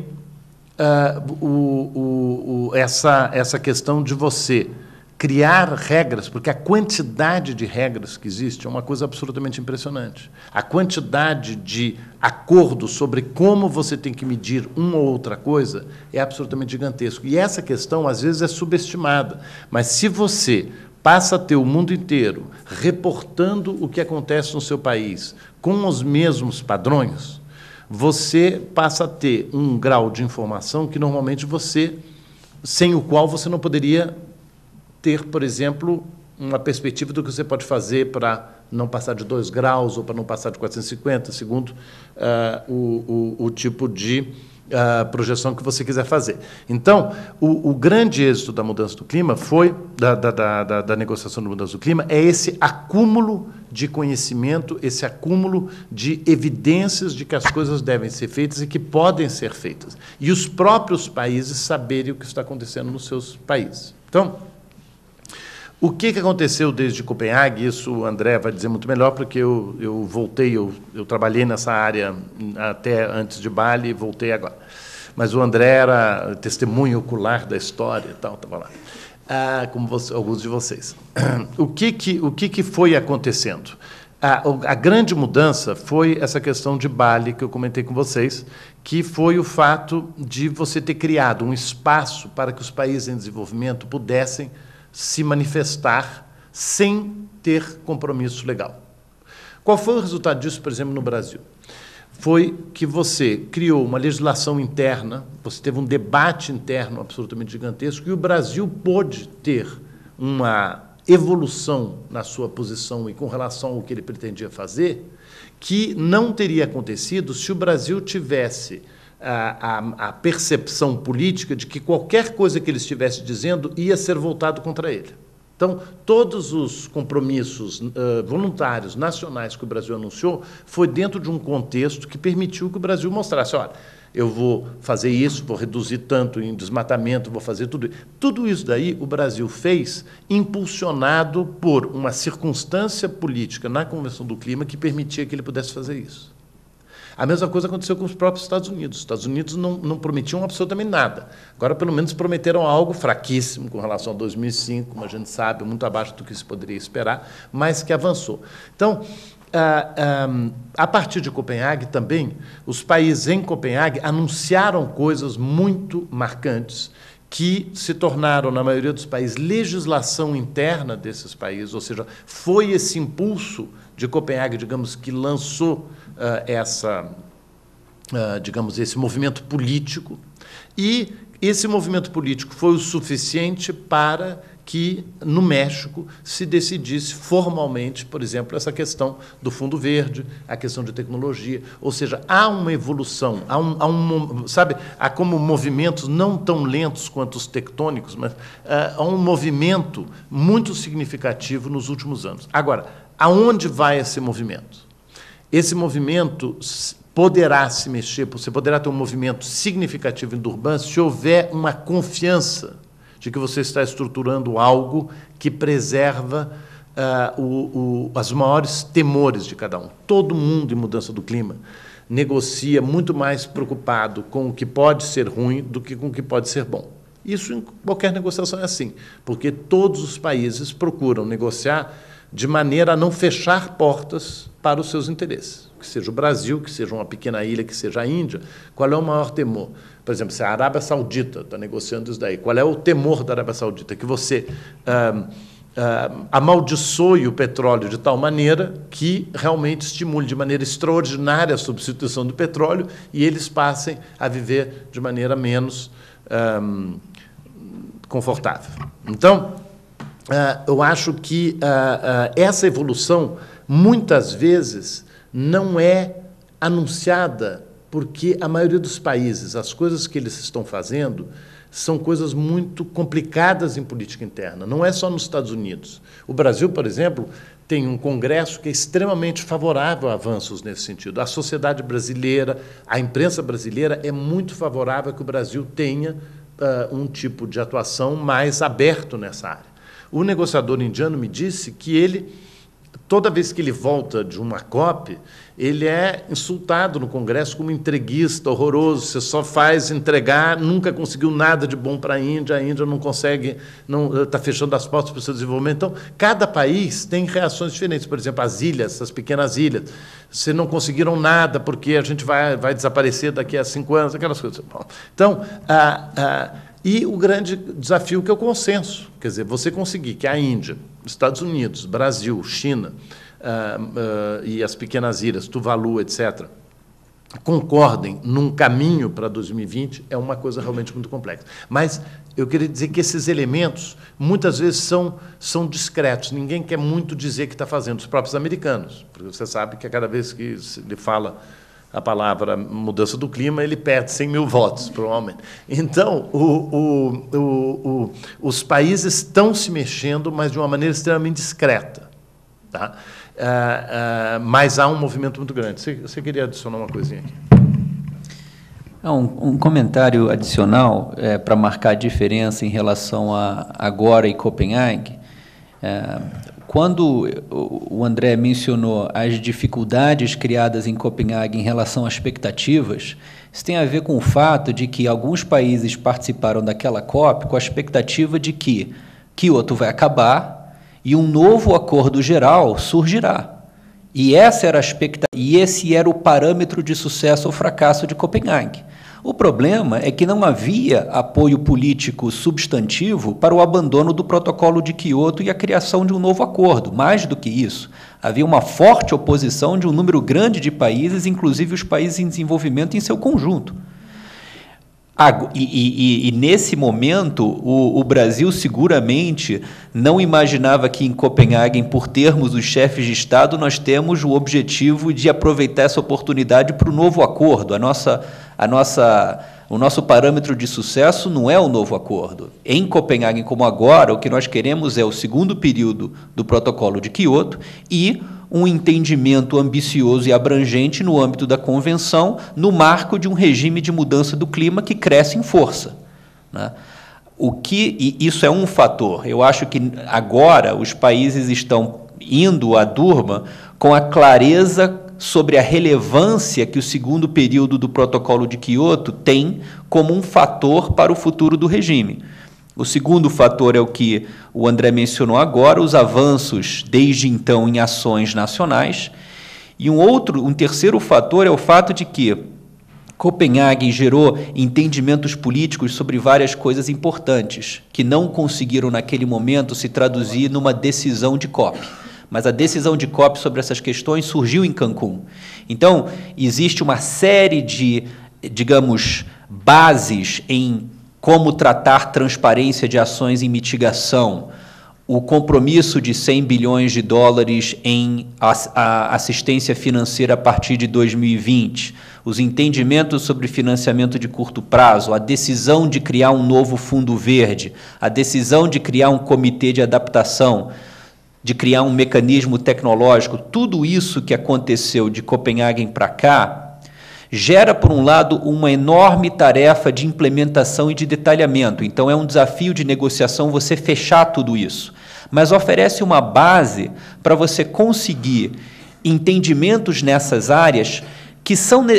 A: essa questão de você criar regras, porque a quantidade de regras que existe é uma coisa absolutamente impressionante. A quantidade de acordo sobre como você tem que medir uma ou outra coisa é absolutamente gigantesco. E essa questão, às vezes, é subestimada. Mas se você passa a ter o mundo inteiro reportando o que acontece no seu país com os mesmos padrões, você passa a ter um grau de informação que, normalmente, sem o qual você não poderia ter, por exemplo, uma perspectiva do que você pode fazer para não passar de 2 graus ou para não passar de 450, segundo o tipo de a projeção que você quiser fazer. Então, o grande êxito da mudança do clima foi, da negociação da mudança do clima, é esse acúmulo de conhecimento, esse acúmulo de evidências de que as coisas devem ser feitas e que podem ser feitas. E os próprios países saberem o que está acontecendo nos seus países. Então, o que aconteceu desde Copenhague? Isso o André vai dizer muito melhor, porque eu voltei, eu trabalhei nessa área até antes de Bali e voltei agora. Mas o André era testemunho ocular da história e tal, estava lá, como alguns de vocês. O que foi acontecendo? A grande mudança foi essa questão de Bali, que eu comentei com vocês, que foi o fato de você ter criado um espaço para que os países em desenvolvimento pudessem se manifestar sem ter compromisso legal. Qual foi o resultado disso, por exemplo, no Brasil? Foi que você criou uma legislação interna, você teve um debate interno absolutamente gigantesco, e o Brasil pôde ter uma evolução na sua posição e com relação ao que ele pretendia fazer, que não teria acontecido se o Brasil tivesse a percepção política de que qualquer coisa que ele estivesse dizendo ia ser voltado contra ele. Então, todos os compromissos voluntários nacionais que o Brasil anunciou foi dentro de um contexto que permitiu que o Brasil mostrasse, olha, eu vou fazer isso, vou reduzir tanto em desmatamento, vou fazer tudo isso. Tudo isso daí o Brasil fez impulsionado por uma circunstância política na Convenção do Clima que permitia que ele pudesse fazer isso. A mesma coisa aconteceu com os próprios Estados Unidos. Os Estados Unidos não prometiam absolutamente nada. Agora, pelo menos, prometeram algo fraquíssimo com relação a 2005, como a gente sabe, muito abaixo do que se poderia esperar, mas que avançou. Então, a partir de Copenhague também, os países em Copenhague anunciaram coisas muito marcantes que se tornaram, na maioria dos países, legislação interna desses países, ou seja, foi esse impulso de Copenhague, digamos, que lançou digamos, esse movimento político, e esse movimento político foi o suficiente para que, no México, se decidisse formalmente, por exemplo, essa questão do Fundo Verde, a questão de tecnologia, ou seja, há uma evolução, há como movimentos não tão lentos quanto os tectônicos, mas há um movimento muito significativo nos últimos anos. Agora, aonde vai esse movimento? Esse movimento poderá se mexer, você poderá ter um movimento significativo em Durban se houver uma confiança de que você está estruturando algo que preserva os maiores temores de cada um. Todo mundo em mudança do clima negocia muito mais preocupado com o que pode ser ruim do que com o que pode ser bom. Isso em qualquer negociação é assim, porque todos os países procuram negociar de maneira a não fechar portas para os seus interesses. Que seja o Brasil, que seja uma pequena ilha, que seja a Índia, qual é o maior temor? Por exemplo, se a Arábia Saudita está negociando isso daí, qual é o temor da Arábia Saudita? Que você amaldiçoe o petróleo de tal maneira que realmente estimule de maneira extraordinária a substituição do petróleo e eles passem a viver de maneira menos confortável. Então, eu acho que essa evolução, muitas vezes, não é anunciada porque a maioria dos países, as coisas que eles estão fazendo, são coisas muito complicadas em política interna. Não é só nos Estados Unidos. O Brasil, por exemplo, tem um Congresso que é extremamente favorável a avanços nesse sentido. A sociedade brasileira, a imprensa brasileira é muito favorável a que o Brasil tenha um tipo de atuação mais aberto nessa área. O negociador indiano me disse que ele, toda vez que ele volta de uma COP, ele é insultado no Congresso como entreguista, horroroso, você só faz entregar, nunca conseguiu nada de bom para a Índia não consegue, está fechando as portas para o seu desenvolvimento. Então, cada país tem reações diferentes. Por exemplo, as ilhas, as pequenas ilhas, vocês não conseguiram nada porque a gente vai desaparecer daqui a 5 anos, aquelas coisas. Então, e o grande desafio que é o consenso, quer dizer, você conseguir que a Índia, Estados Unidos, Brasil, China e as pequenas ilhas, Tuvalu, etc., concordem num caminho para 2020 é uma coisa realmente muito complexa. Mas eu queria dizer que esses elementos, muitas vezes, são discretos. Ninguém quer muito dizer que está fazendo, os próprios americanos, porque você sabe que a cada vez que se lhe fala a palavra mudança do clima, ele perde 100 mil votos, provavelmente. Então, os países estão se mexendo, mas de uma maneira extremamente discreta. Tá? Mas há um movimento muito grande. Você queria adicionar uma coisinha aqui?
E: Um comentário adicional para marcar a diferença em relação a agora e Copenhague. Quando o André mencionou as dificuldades criadas em Copenhague em relação às expectativas, isso tem a ver com o fato de que alguns países participaram daquela COP com a expectativa de que Kyoto vai acabar e um novo acordo geral surgirá. E essa era a expectativa, e esse era o parâmetro de sucesso ou fracasso de Copenhague. O problema é que não havia apoio político substantivo para o abandono do protocolo de Kyoto e a criação de um novo acordo. Mais do que isso, havia uma forte oposição de um número grande de países, inclusive os países em desenvolvimento em seu conjunto. E nesse momento, o Brasil seguramente não imaginava que em Copenhague, por termos os chefes de Estado, nós temos o objetivo de aproveitar essa oportunidade para o novo acordo. O nosso parâmetro de sucesso não é o novo acordo. Em Copenhague, como agora, o que nós queremos é o segundo período do protocolo de Kyoto e um entendimento ambicioso e abrangente no âmbito da Convenção, no marco de um regime de mudança do clima que cresce em força, né? E isso é um fator. Eu acho que agora os países estão indo à Durban com a clareza sobre a relevância que o segundo período do protocolo de Kyoto tem como um fator para o futuro do regime. O segundo fator é o que o André mencionou agora, os avanços desde então em ações nacionais. E um terceiro fator é o fato de que Copenhague gerou entendimentos políticos sobre várias coisas importantes, que não conseguiram naquele momento se traduzir numa decisão de COP. Mas a decisão de COP sobre essas questões surgiu em Cancún. Então, existe uma série de, digamos, bases em como tratar transparência de ações em mitigação, o compromisso de 100 bilhões de dólares em assistência financeira a partir de 2020, os entendimentos sobre financiamento de curto prazo, a decisão de criar um novo fundo verde, a decisão de criar um comitê de adaptação, de criar um mecanismo tecnológico, tudo isso que aconteceu de Copenhague para cá, gera, por um lado, uma enorme tarefa de implementação e de detalhamento. Então, é um desafio de negociação você fechar tudo isso. Mas oferece uma base para você conseguir entendimentos nessas áreas que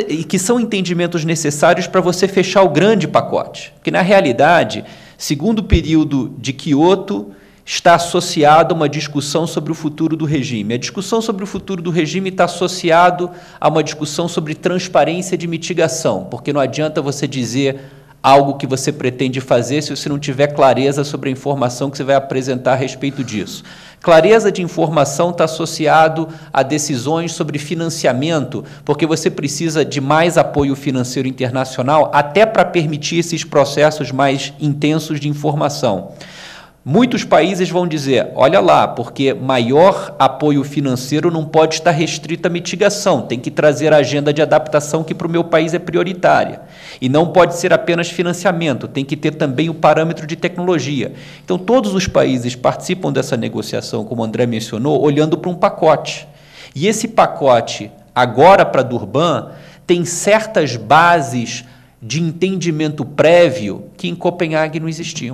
E: são entendimentos necessários para você fechar o grande pacote. Porque, na realidade, segundo o período de Kyoto, está associado a uma discussão sobre o futuro do regime. A discussão sobre o futuro do regime está associado a uma discussão sobre transparência de mitigação, porque não adianta você dizer algo que você pretende fazer se você não tiver clareza sobre a informação que você vai apresentar a respeito disso. Clareza de informação está associado a decisões sobre financiamento, porque você precisa de mais apoio financeiro internacional até para permitir esses processos mais intensos de informação. Muitos países vão dizer, olha lá, porque maior apoio financeiro não pode estar restrito à mitigação, tem que trazer a agenda de adaptação que para o meu país é prioritária. E não pode ser apenas financiamento, tem que ter também o parâmetro de tecnologia. Então, todos os países participam dessa negociação, como o André mencionou, olhando para um pacote. E esse pacote, agora para Durban, tem certas bases de entendimento prévio que em Copenhague não existiam.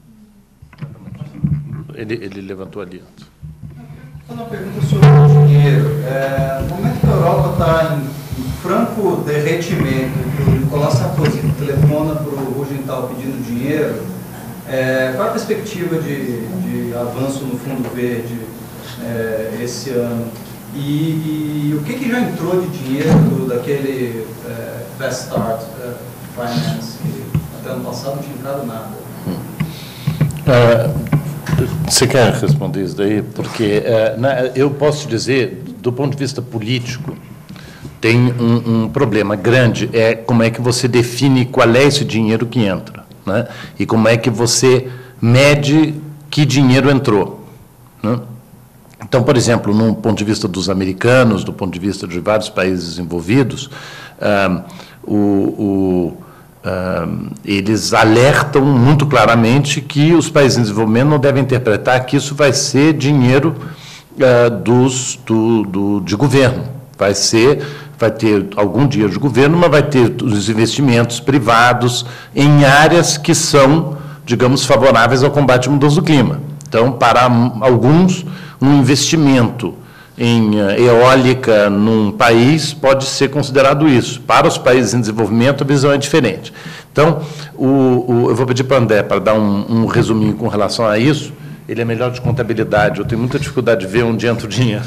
A: Ele levantou ali.
C: Uma pergunta sobre o dinheiro. No momento que a Europa está em franco derretimento, que o Nicolas Sarkozy telefona para o Rugenthal pedindo dinheiro, qual a perspectiva de avanço no Fundo Verde esse ano? E o que já entrou de dinheiro daquele Fast Start Finance, que até ano passado não tinha entrado nada?
A: Você quer responder isso daí? Porque eu posso dizer, do ponto de vista político, tem um problema grande, como é que você define qual é esse dinheiro que entra, né? E como é que você mede que dinheiro entrou, né? Então, por exemplo, no ponto de vista dos americanos, do ponto de vista de vários países envolvidos, eles alertam muito claramente que os países em desenvolvimento não devem interpretar que isso vai ser dinheiro de governo. Vai ter algum dinheiro de governo, mas vai ter os investimentos privados em áreas que são, digamos, favoráveis ao combate à mudança do clima. Então, para alguns, um investimento em eólica num país pode ser considerado isso. Para os países em desenvolvimento, a visão é diferente. Então, eu vou pedir para o André para dar um resuminho com relação a isso. Ele é melhor de contabilidade, eu tenho muita dificuldade de ver onde entra o dinheiro.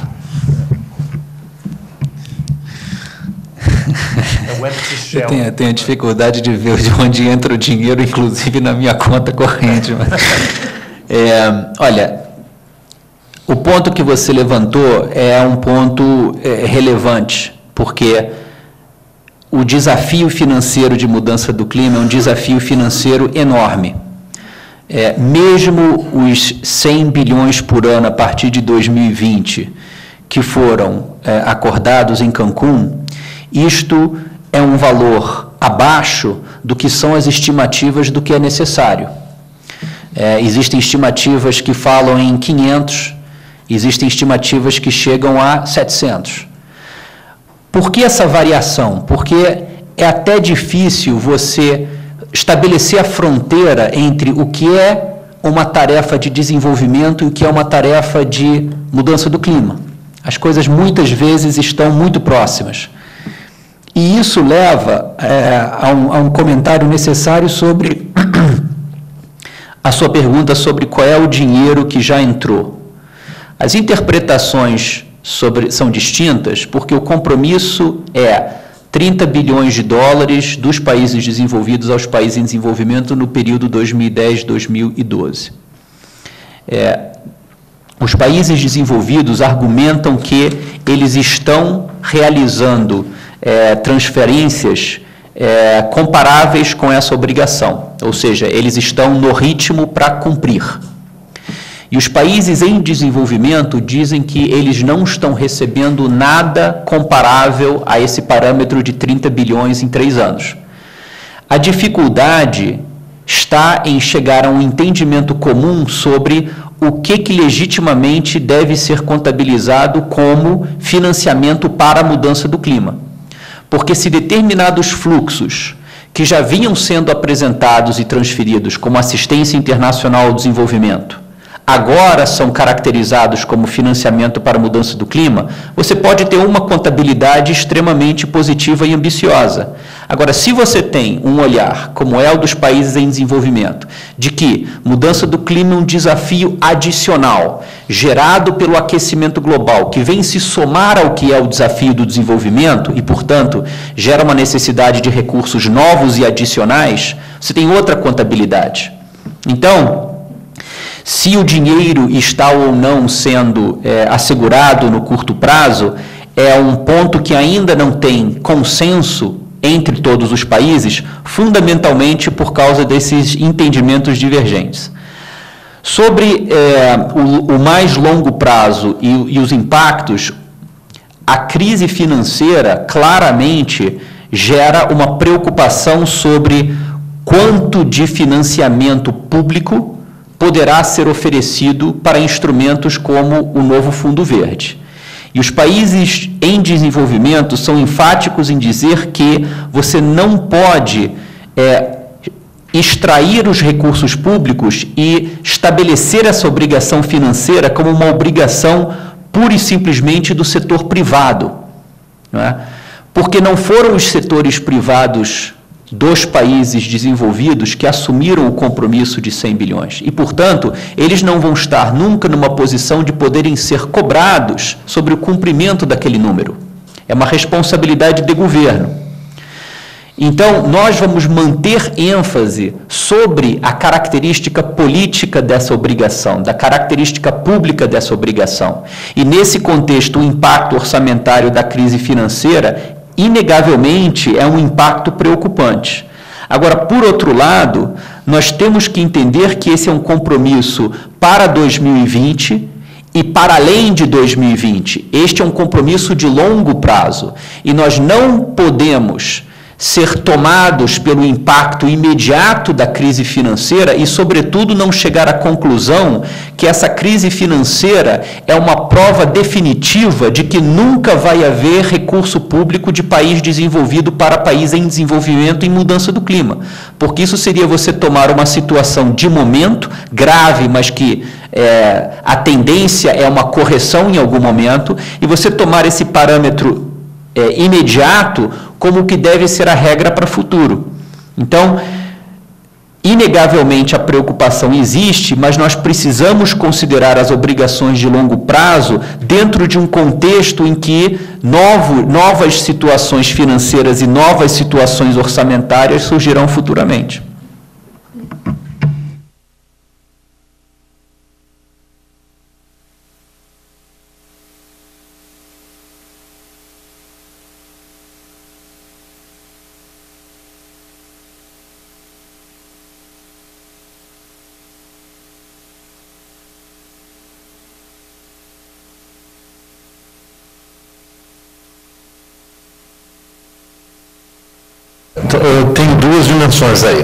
E: Eu tenho dificuldade de ver de onde entra o dinheiro, inclusive na minha conta corrente. Olha, o ponto que você levantou é um ponto relevante, porque o desafio financeiro de mudança do clima é um desafio financeiro enorme. Mesmo os 100 bilhões por ano a partir de 2020, que foram acordados em Cancún, isto é um valor abaixo do que são as estimativas do que é necessário. Existem estimativas que falam em 500, existem estimativas que chegam a 700. Por que essa variação? Porque é até difícil você estabelecer a fronteira entre o que é uma tarefa de desenvolvimento e o que é uma tarefa de mudança do clima. As coisas muitas vezes estão muito próximas. E isso leva a um comentário necessário sobre a sua pergunta sobre qual é o dinheiro que já entrou. As interpretações são distintas porque o compromisso é 30 bilhões de dólares dos países desenvolvidos aos países em desenvolvimento no período 2010-2012. Os países desenvolvidos argumentam que eles estão realizando transferências comparáveis com essa obrigação, ou seja, eles estão no ritmo para cumprir. E os países em desenvolvimento dizem que eles não estão recebendo nada comparável a esse parâmetro de 30 bilhões em 3 anos. A dificuldade está em chegar a um entendimento comum sobre o que legitimamente deve ser contabilizado como financiamento para a mudança do clima. Porque se determinados fluxos que já vinham sendo apresentados e transferidos como assistência internacional ao desenvolvimento, agora são caracterizados como financiamento para a mudança do clima, você pode ter uma contabilidade extremamente positiva e ambiciosa. Agora, se você tem um olhar, como é o dos países em desenvolvimento, de que mudança do clima é um desafio adicional, gerado pelo aquecimento global, que vem se somar ao que é o desafio do desenvolvimento e, portanto, gera uma necessidade de recursos novos e adicionais, você tem outra contabilidade. Então, se o dinheiro está ou não sendo assegurado no curto prazo, é um ponto que ainda não tem consenso entre todos os países, fundamentalmente por causa desses entendimentos divergentes. Sobre o mais longo prazo e os impactos, a crise financeira claramente gera uma preocupação sobre quanto de financiamento público poderá ser oferecido para instrumentos como o novo Fundo Verde. E os países em desenvolvimento são enfáticos em dizer que você não pode extrair os recursos públicos e estabelecer essa obrigação financeira como uma obrigação pura e simplesmente do setor privado, não é? Porque não foram os setores privados dos países desenvolvidos que assumiram o compromisso de 100 bilhões. E, portanto, eles não vão estar nunca numa posição de poderem ser cobrados sobre o cumprimento daquele número. É uma responsabilidade de governo. Então, nós vamos manter ênfase sobre a característica política dessa obrigação, da característica pública dessa obrigação. E, nesse contexto, o impacto orçamentário da crise financeira inegavelmente é um impacto preocupante. Agora, por outro lado, nós temos que entender que esse é um compromisso para 2020 e para além de 2020. Este é um compromisso de longo prazo e nós não podemos ser tomados pelo impacto imediato da crise financeira e, sobretudo, não chegar à conclusão que essa crise financeira é uma prova definitiva de que nunca vai haver recurso público de país desenvolvido para país em desenvolvimento em mudança do clima. Porque isso seria você tomar uma situação de momento, grave, mas que a tendência é uma correção em algum momento, e você tomar esse parâmetro imediato como que deve ser a regra para o futuro. Então, inegavelmente a preocupação existe, mas nós precisamos considerar as obrigações de longo prazo dentro de um contexto em que novas situações financeiras e novas situações orçamentárias surgirão futuramente.
A: Tem duas dimensões aí.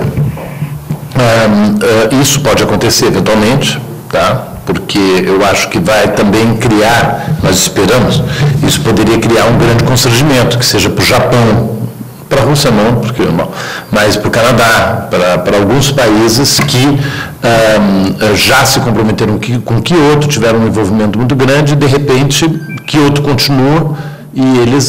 A: Isso pode acontecer eventualmente, tá? Porque eu acho que vai também criar, nós esperamos, isso poderia criar um grande constrangimento, que seja para o Japão, para a Rússia não, porque não, mas para o Canadá, para alguns países que já se comprometeram com Kyoto, tiveram um envolvimento muito grande, e de repente Kyoto continua e eles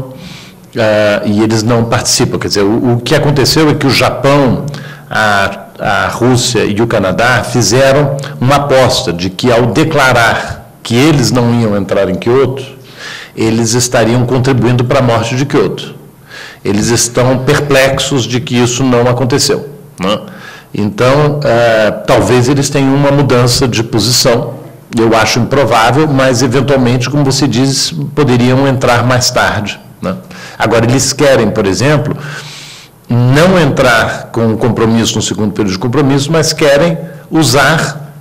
A: não participam. Quer dizer, o que aconteceu é que o Japão, a Rússia e o Canadá fizeram uma aposta de que, ao declarar que eles não iam entrar em Kyoto, eles estariam contribuindo para a morte de Kyoto. Eles estão perplexos de que isso não aconteceu, né? Então, talvez eles tenham uma mudança de posição. Eu acho improvável, mas, eventualmente, como você diz, poderiam entrar mais tarde, né? Agora, eles querem, por exemplo, não entrar com compromisso no segundo período de compromisso, mas querem usar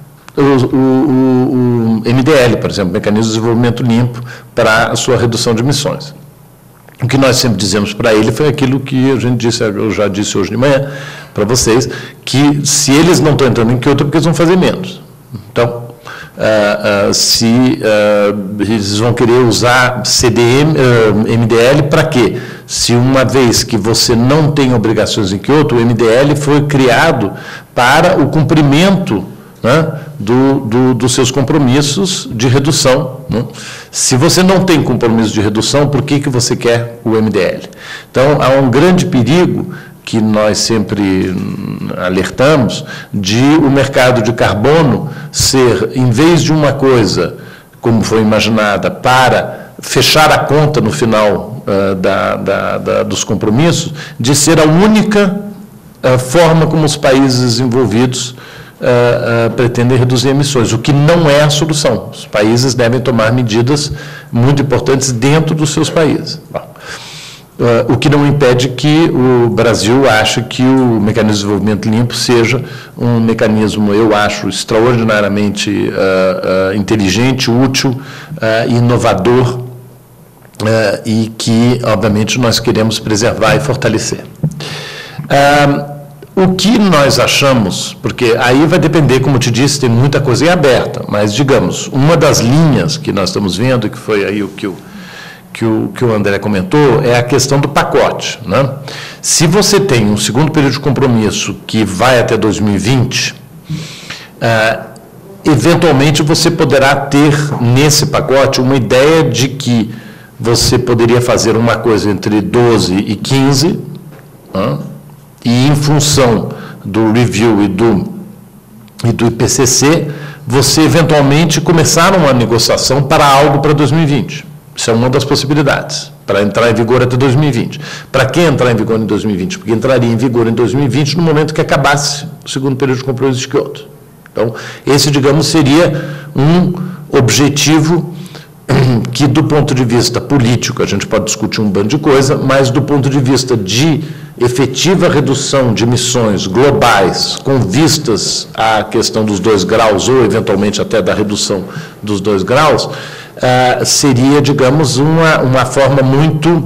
A: o MDL, por exemplo, Mecanismo de Desenvolvimento Limpo, para a sua redução de emissões. O que nós sempre dizemos para ele foi aquilo que a gente disse, eu já disse hoje de manhã para vocês, que se eles não estão entrando em Kyoto, é porque eles vão fazer menos. Então, eles vão querer usar MDL para quê? Se uma vez que você não tem obrigações em Kyoto, o MDL foi criado para o cumprimento, né, dos seus compromissos de redução, né? Se você não tem compromisso de redução, por que você quer o MDL? Então, há um grande perigo que nós sempre alertamos, de o mercado de carbono ser, em vez de uma coisa, como foi imaginada, para fechar a conta no final dos compromissos, de ser a única forma como os países envolvidos pretendem reduzir emissões, o que não é a solução. Os países devem tomar medidas muito importantes dentro dos seus países. Bom, o que não impede que o Brasil ache que o Mecanismo de Desenvolvimento Limpo seja um mecanismo, eu acho, extraordinariamente inteligente, útil, inovador, e que, obviamente, nós queremos preservar e fortalecer. O que nós achamos, porque aí vai depender, como eu te disse, tem muita coisa em aberta, mas, digamos, uma das linhas que nós estamos vendo, que foi aí o que o André comentou, é a questão do pacote, né? Se você tem um segundo período de compromisso que vai até 2020, eventualmente você poderá ter nesse pacote uma ideia de que você poderia fazer uma coisa entre 12 e 15, né? E em função do review e do IPCC, você eventualmente começar uma negociação para algo para 2020. Isso é uma das possibilidades, para entrar em vigor até 2020. Para que entrar em vigor em 2020? Porque entraria em vigor em 2020 no momento que acabasse o segundo período de compromisso de Kyoto. Então, esse, digamos, seria um objetivo que, do ponto de vista político, a gente pode discutir um bando de coisa, mas do ponto de vista de efetiva redução de emissões globais com vistas à questão dos 2 graus, ou eventualmente até da redução dos 2 graus, seria, digamos, uma forma muito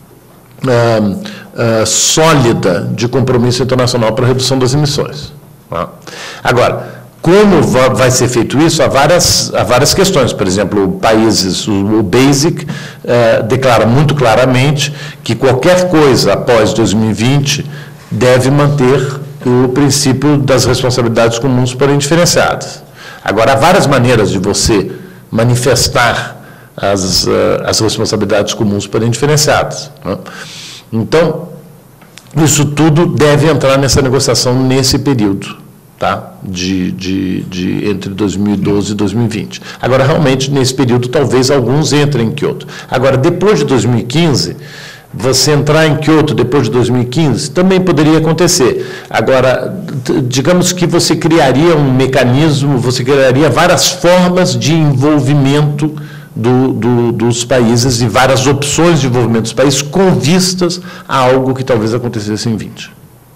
A: sólida de compromisso internacional para a redução das emissões. Agora, como vai ser feito isso? Há várias questões. Por exemplo, países, o BASIC declara muito claramente que qualquer coisa após 2020 deve manter o princípio das responsabilidades comuns para indiferenciadas. Agora, há várias maneiras de você manifestar as responsabilidades comuns para indiferenciadas, né? Então, isso tudo deve entrar nessa negociação nesse período, tá? Entre 2012 e 2020. Agora, realmente, nesse período, talvez alguns entrem em Kyoto. Agora, depois de 2015, você entrar em Kyoto depois de 2015, também poderia acontecer. Agora, digamos que você criaria um mecanismo, você criaria várias formas de envolvimento dos países e várias opções de envolvimento dos países com vistas a algo que talvez acontecesse em 20.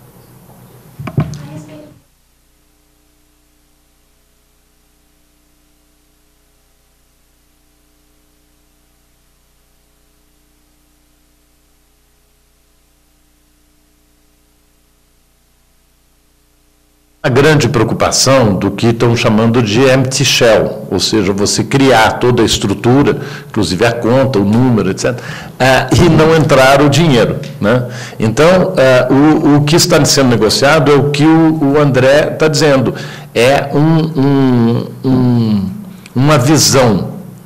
A: A grande preocupação do que estão chamando de empty shell, ou seja, você criar toda a estrutura, inclusive a conta, o número, etc., e não entrar o dinheiro, né? Então, o que está sendo negociado é o que o André está dizendo, é uma visão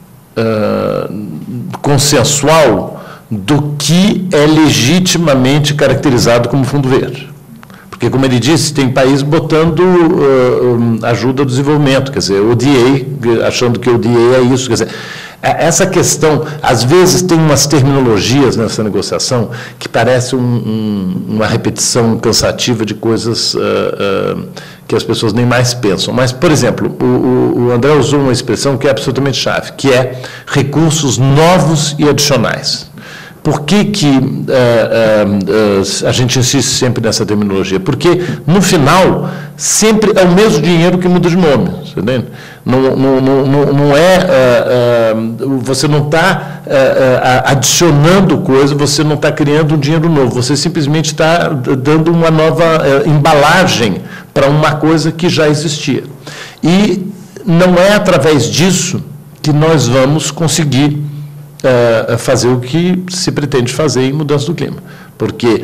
A: consensual do que é legitimamente caracterizado como fundo verde. Porque, como ele disse, tem país botando ajuda ao desenvolvimento, quer dizer, ODA, achando que ODA é isso. Quer dizer, essa questão, às vezes, tem umas terminologias nessa negociação que parece uma repetição cansativa de coisas que as pessoas nem mais pensam. Mas, por exemplo, o André usou uma expressão que é absolutamente chave, que é recursos novos e adicionais. Por que a gente insiste sempre nessa terminologia? Porque, no final, sempre é o mesmo dinheiro que muda de nome. Entende? Não é... você não está adicionando coisa, você não está criando um dinheiro novo, você simplesmente está dando uma nova embalagem para uma coisa que já existia. E não é através disso que nós vamos conseguir fazer o que se pretende fazer em mudança do clima. Porque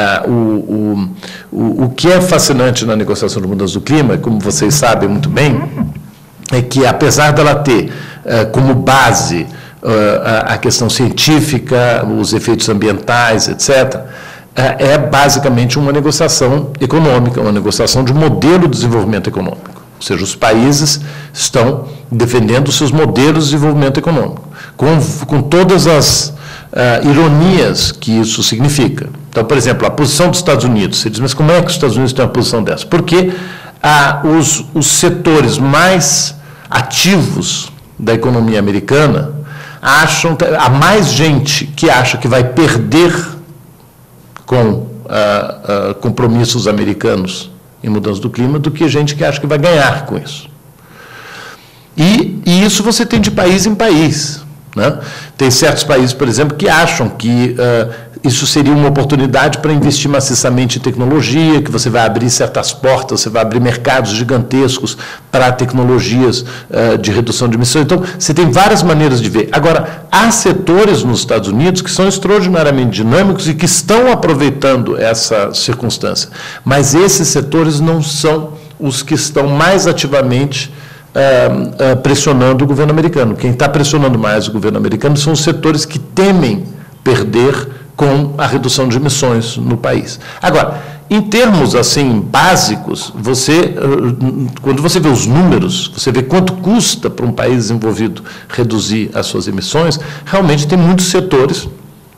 A: o que é fascinante na negociação de mudança do clima, como vocês sabem muito bem, é que, apesar dela ter como base a questão científica, os efeitos ambientais, etc., é basicamente uma negociação econômica, uma negociação de modelo de desenvolvimento econômico. Ou seja, os países estão defendendo os seus modelos de desenvolvimento econômico, com todas as ironias que isso significa. Então, por exemplo, a posição dos Estados Unidos. Você diz, mas como é que os Estados Unidos têm uma posição dessa? Porque os setores mais ativos da economia americana há mais gente que acha que vai perder com compromissos americanos em mudança do clima do que gente que acha que vai ganhar com isso. E isso você tem de país em país, né? Tem certos países, por exemplo, que acham que isso seria uma oportunidade para investir maciçamente em tecnologia, que você vai abrir certas portas, você vai abrir mercados gigantescos para tecnologias de redução de emissões. Então, você tem várias maneiras de ver. Agora, há setores nos Estados Unidos que são extraordinariamente dinâmicos e que estão aproveitando essa circunstância. Mas esses setores não são os que estão mais ativamente pressionando o governo americano. Quem está pressionando mais o governo americano são os setores que temem perder com a redução de emissões no país. Agora, em termos assim básicos, quando você vê os números, você vê quanto custa para um país desenvolvido reduzir as suas emissões, realmente tem muitos setores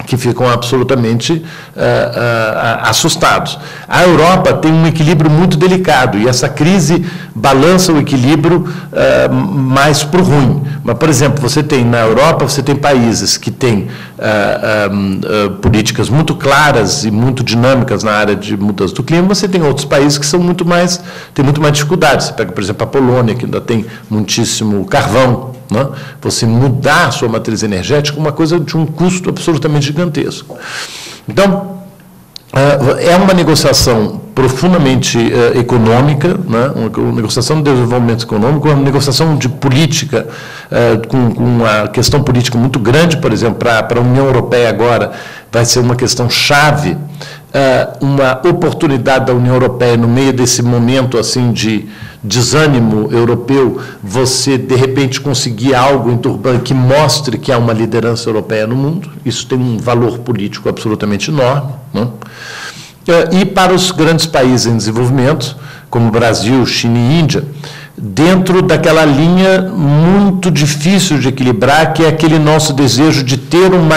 A: que ficam absolutamente assustados. A Europa tem um equilíbrio muito delicado, e essa crise balança o equilíbrio mais para o ruim. Mas, por exemplo, você tem na Europa, você tem países que têm políticas muito claras e muito dinâmicas na área de mudança do clima, você tem outros países que são têm muito mais dificuldades. Você pega, por exemplo, a Polônia, que ainda tem muitíssimo carvão, né? Você mudar a sua matriz energética é uma coisa de um custo absolutamente gigantesco. Então, é uma negociação profundamente econômica, né? Uma negociação de desenvolvimento econômico, uma negociação de política, com uma questão política muito grande, por exemplo, para a União Europeia agora vai ser uma questão chave, uma oportunidade da União Europeia no meio desse momento assim de desânimo europeu, você de repente conseguir algo em Durban que mostre que há uma liderança europeia no mundo. Isso tem um valor político absolutamente enorme, né? E para os grandes países em desenvolvimento, como Brasil, China e Índia, dentro daquela linha muito difícil de equilibrar, que é aquele nosso desejo de ter uma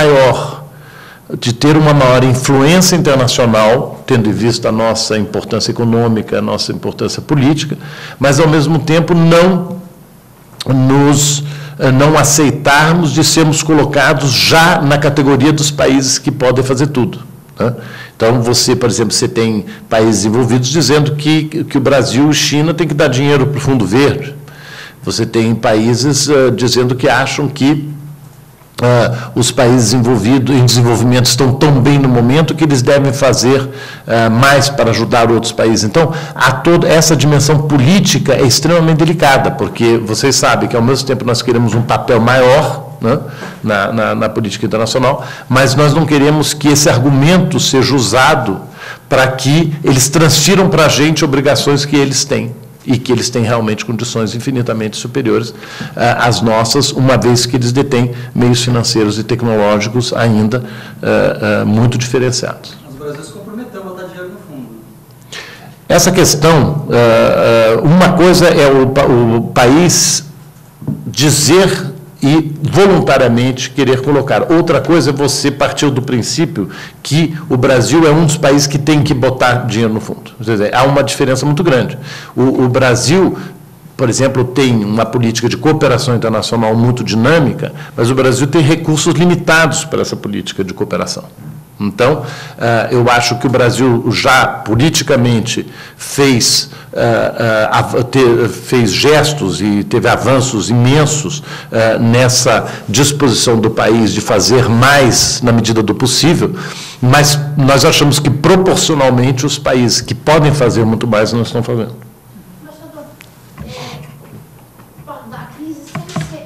A: maior influência internacional, tendo em vista a nossa importância econômica, a nossa importância política, mas, ao mesmo tempo, não aceitarmos de sermos colocados já na categoria dos países que podem fazer tudo, né? Então, por exemplo, você tem países envolvidos dizendo que o Brasil e China têm que dar dinheiro para o Fundo Verde. Você tem países dizendo que acham que os países envolvidos em desenvolvimento estão tão bem no momento que eles devem fazer mais para ajudar outros países. Então, toda essa dimensão política é extremamente delicada, porque vocês sabem que, ao mesmo tempo, nós queremos um papel maior, né, na política internacional, mas nós não queremos que esse argumento seja usado para que eles transfiram para a gente obrigações que eles têm, e que eles têm realmente condições infinitamente superiores às nossas, uma vez que eles detêm meios financeiros e tecnológicos ainda muito diferenciados.
C: Mas o Brasil se comprometeu a botar dinheiro no fundo.
A: Essa questão, uma coisa é o país dizer e voluntariamente querer colocar. Outra coisa é você partir do princípio que o Brasil é um dos países que tem que botar dinheiro no fundo. Quer dizer, há uma diferença muito grande. O Brasil, por exemplo, tem uma política de cooperação internacional muito dinâmica, mas o Brasil tem recursos limitados para essa política de cooperação. Então, eu acho que o Brasil já politicamente fez gestos e teve avanços imensos nessa disposição do país de fazer mais na medida do possível, mas nós achamos que proporcionalmente os países que podem fazer muito mais não estão fazendo.
D: Da crise sem ser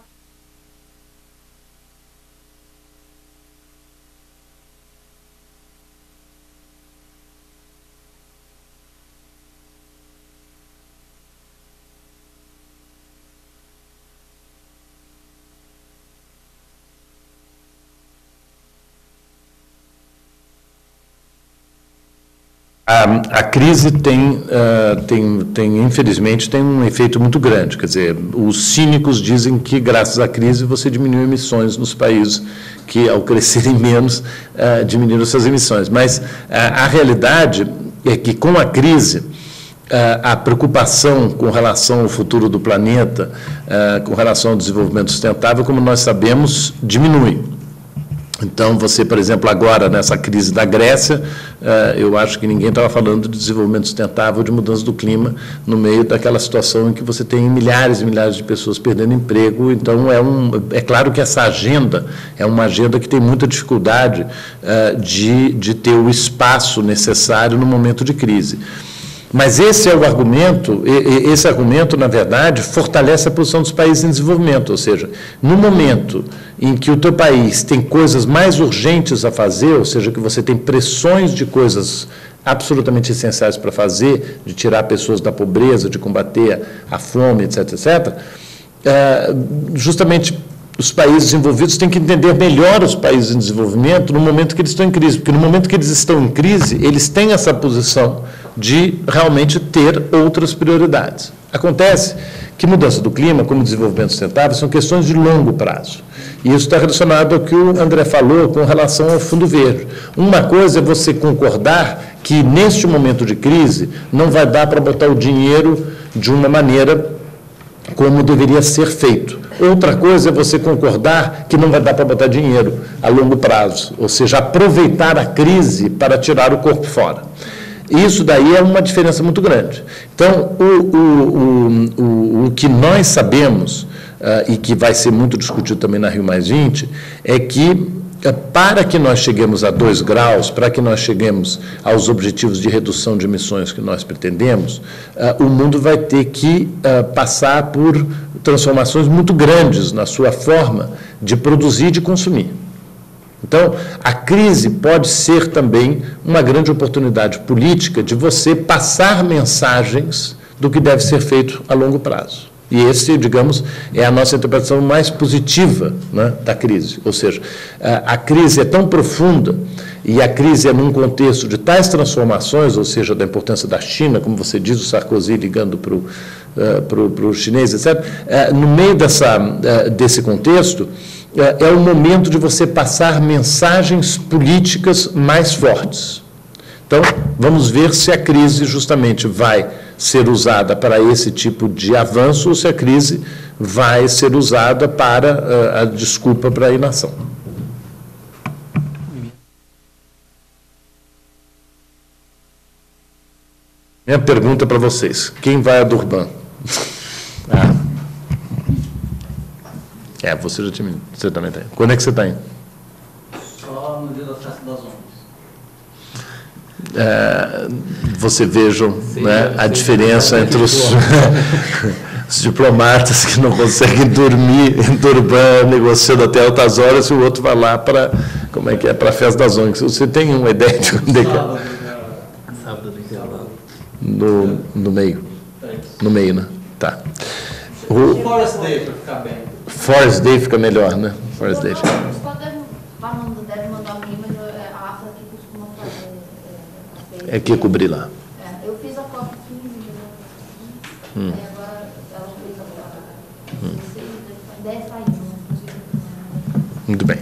A: A crise infelizmente, tem um efeito muito grande. Quer dizer, os cínicos dizem que, graças à crise, você diminui emissões nos países que, ao crescerem menos, diminuíram suas emissões. Mas a realidade é que, com a crise, a preocupação com relação ao futuro do planeta, com relação ao desenvolvimento sustentável, como nós sabemos, diminui. Então, você, por exemplo, agora, nessa crise da Grécia, eu acho que ninguém estava falando de desenvolvimento sustentável, de mudança do clima, no meio daquela situação em que você tem milhares e milhares de pessoas perdendo emprego. Então, é claro que essa agenda é uma agenda que tem muita dificuldade de ter o espaço necessário no momento de crise. Mas esse argumento, na verdade, fortalece a posição dos países em desenvolvimento, ou seja, no momento em que o teu país tem coisas mais urgentes a fazer, ou seja, que você tem pressões de coisas absolutamente essenciais para fazer, de tirar pessoas da pobreza, de combater a fome, etc., etc., justamente os países envolvidos têm que entender melhor os países em desenvolvimento no momento que eles estão em crise, porque no momento que eles estão em crise, eles têm essa posição de realmente ter outras prioridades. Acontece que mudança do clima, como desenvolvimento sustentável, são questões de longo prazo. E isso está relacionado ao que o André falou com relação ao Fundo Verde. Uma coisa é você concordar que, neste momento de crise, não vai dar para botar o dinheiro de uma maneira como deveria ser feito. Outra coisa é você concordar que não vai dar para botar dinheiro a longo prazo, ou seja, aproveitar a crise para tirar o corpo fora. Isso daí é uma diferença muito grande. Então, o que nós sabemos, e que vai ser muito discutido também na Rio+20, é que para que nós cheguemos a 2 graus, para que nós cheguemos aos objetivos de redução de emissões que nós pretendemos, o mundo vai ter que passar por transformações muito grandes na sua forma de produzir e de consumir. Então, a crise pode ser também uma grande oportunidade política de você passar mensagens do que deve ser feito a longo prazo. E esse, digamos, é a nossa interpretação mais positiva, né, da crise. Ou seja, a crise é tão profunda e a crise é num contexto de tais transformações, ou seja, da importância da China, como você diz, o Sarkozy ligando para o chinês, etc. No meio desse contexto, é o momento de você passar mensagens políticas mais fortes. Então, vamos ver se a crise justamente vai ser usada para esse tipo de avanço ou se a crise vai ser usada para a desculpa para a inação. Minha pergunta para vocês: quem vai a Durban? Você também tem. Quando é que você está indo?
C: Só no dia da festa das ONGs.
A: Você vejam, né, a diferença entre os diplomatas que não conseguem dormir em Durban, negociando até altas horas, e o outro vai lá para, como é que é, para a festa das ONGs. Você tem uma ideia de onde é que é?
C: Sábado do intervalo.
A: No meio? No meio, né? Tá.
C: Forest Day, para ficar bem.
A: Forest Day fica melhor, né? Forest Day.
D: Deve mandar alguém, mas a AFA aqui costuma fazer.
A: É que cobrir lá.
D: Eu fiz a COP 15, aí agora ela fez a 10 países,
A: Muito bem.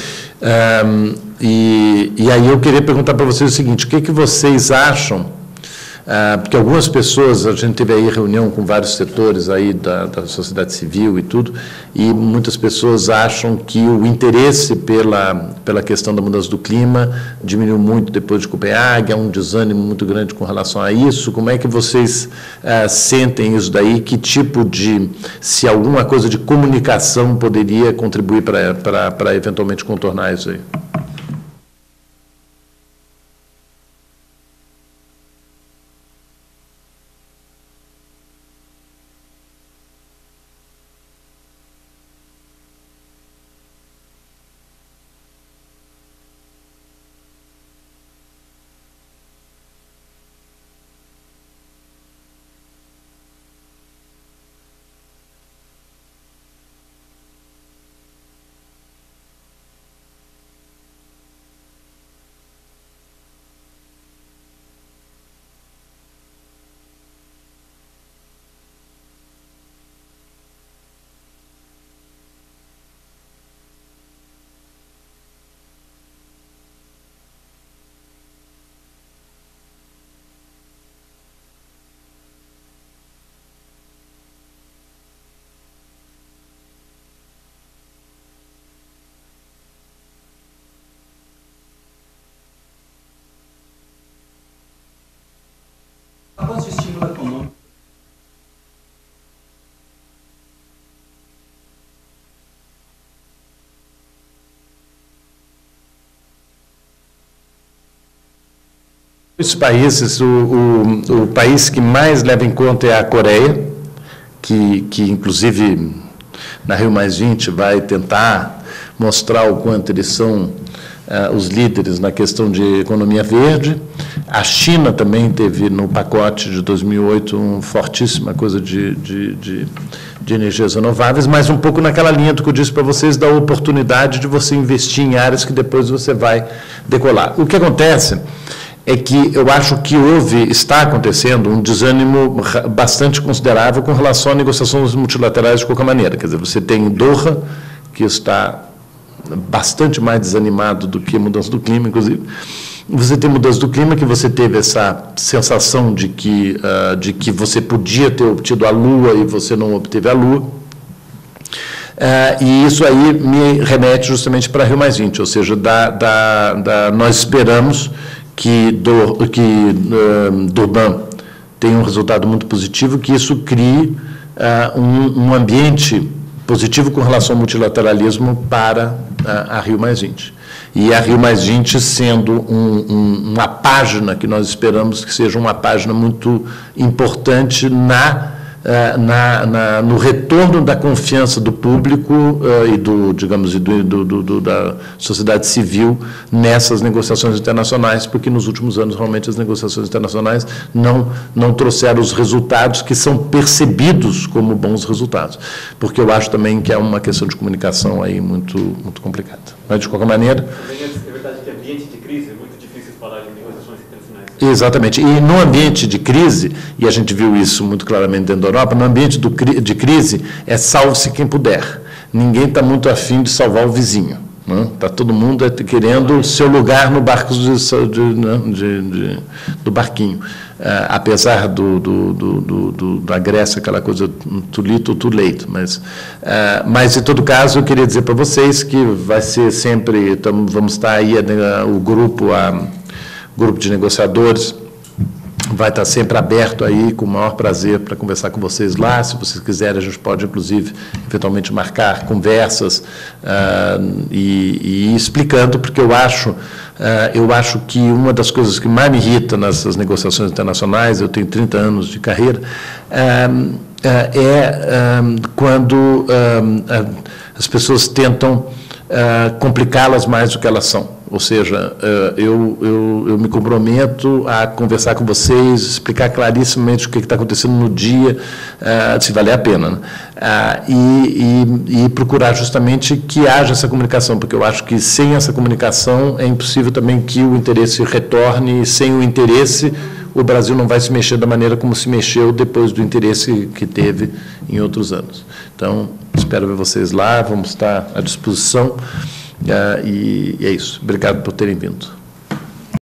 A: E aí eu queria perguntar para vocês o seguinte: o que vocês acham? Porque algumas pessoas, a gente teve aí reunião com vários setores aí da sociedade civil e tudo, e muitas pessoas acham que o interesse pela questão da mudança do clima diminuiu muito depois de Copenhague, há um desânimo muito grande com relação a isso. Como é que vocês sentem isso daí? Que tipo se alguma coisa de comunicação poderia contribuir para eventualmente contornar isso aí?
C: Após o estímulo econômico,
A: os países, o país que mais leva em conta é a Coreia, que inclusive na Rio+20 vai tentar mostrar o quanto eles são os líderes na questão de economia verde. A China também teve no pacote de 2008 uma fortíssima coisa de energias renováveis, mas um pouco naquela linha do que eu disse para vocês, da oportunidade de você investir em áreas que depois você vai decolar. O que acontece é que eu acho que está acontecendo um desânimo bastante considerável com relação a negociações multilaterais de qualquer maneira. Quer dizer, você tem Doha, que está bastante mais desanimado do que a mudança do clima, inclusive. Você tem mudança do clima, que você teve essa sensação de que você podia ter obtido a Lua e você não obteve a Lua. E isso aí me remete justamente para Rio+20, ou seja, nós esperamos que Durban tenha um resultado muito positivo, que isso crie um ambiente positivo com relação ao multilateralismo para a Rio+20. E a Rio+20 sendo uma página que nós esperamos que seja uma página muito importante no retorno da confiança do público da sociedade civil nessas negociações internacionais, porque nos últimos anos realmente as negociações internacionais não trouxeram os resultados que são percebidos como bons resultados, porque eu acho também que é uma questão de comunicação aí muito, muito complicada. Mas, de qualquer maneira...
F: É verdade que ambiente de crise é muito difícil falar de negociações internacionais.
A: Exatamente. E no ambiente de crise, e a gente viu isso muito claramente dentro da Europa, no ambiente de crise é salve-se quem puder. Ninguém está muito afim de salvar o vizinho. Está todo mundo querendo o seu lugar no barco do barquinho. Apesar da Grécia, aquela coisa too little, too late. Mas, em todo caso, eu queria dizer para vocês que vai ser sempre, vamos estar aí, o grupo de negociadores vai estar sempre aberto aí, com o maior prazer, para conversar com vocês lá. Se vocês quiserem, a gente pode, inclusive, eventualmente marcar conversas e ir explicando, porque eu acho que uma das coisas que mais me irrita nessas negociações internacionais, eu tenho 30 anos de carreira, quando as pessoas tentam complicá-las mais do que elas são. Ou seja, eu me comprometo a conversar com vocês, explicar clarissimamente o que está acontecendo no dia, se valer a pena, né? E procurar justamente que haja essa comunicação, porque eu acho que sem essa comunicação é impossível também que o interesse retorne, e sem o interesse o Brasil não vai se mexer da maneira como se mexeu depois do interesse que teve em outros anos. Então, espero ver vocês lá, vamos estar à disposição. E é isso. Obrigado por terem vindo.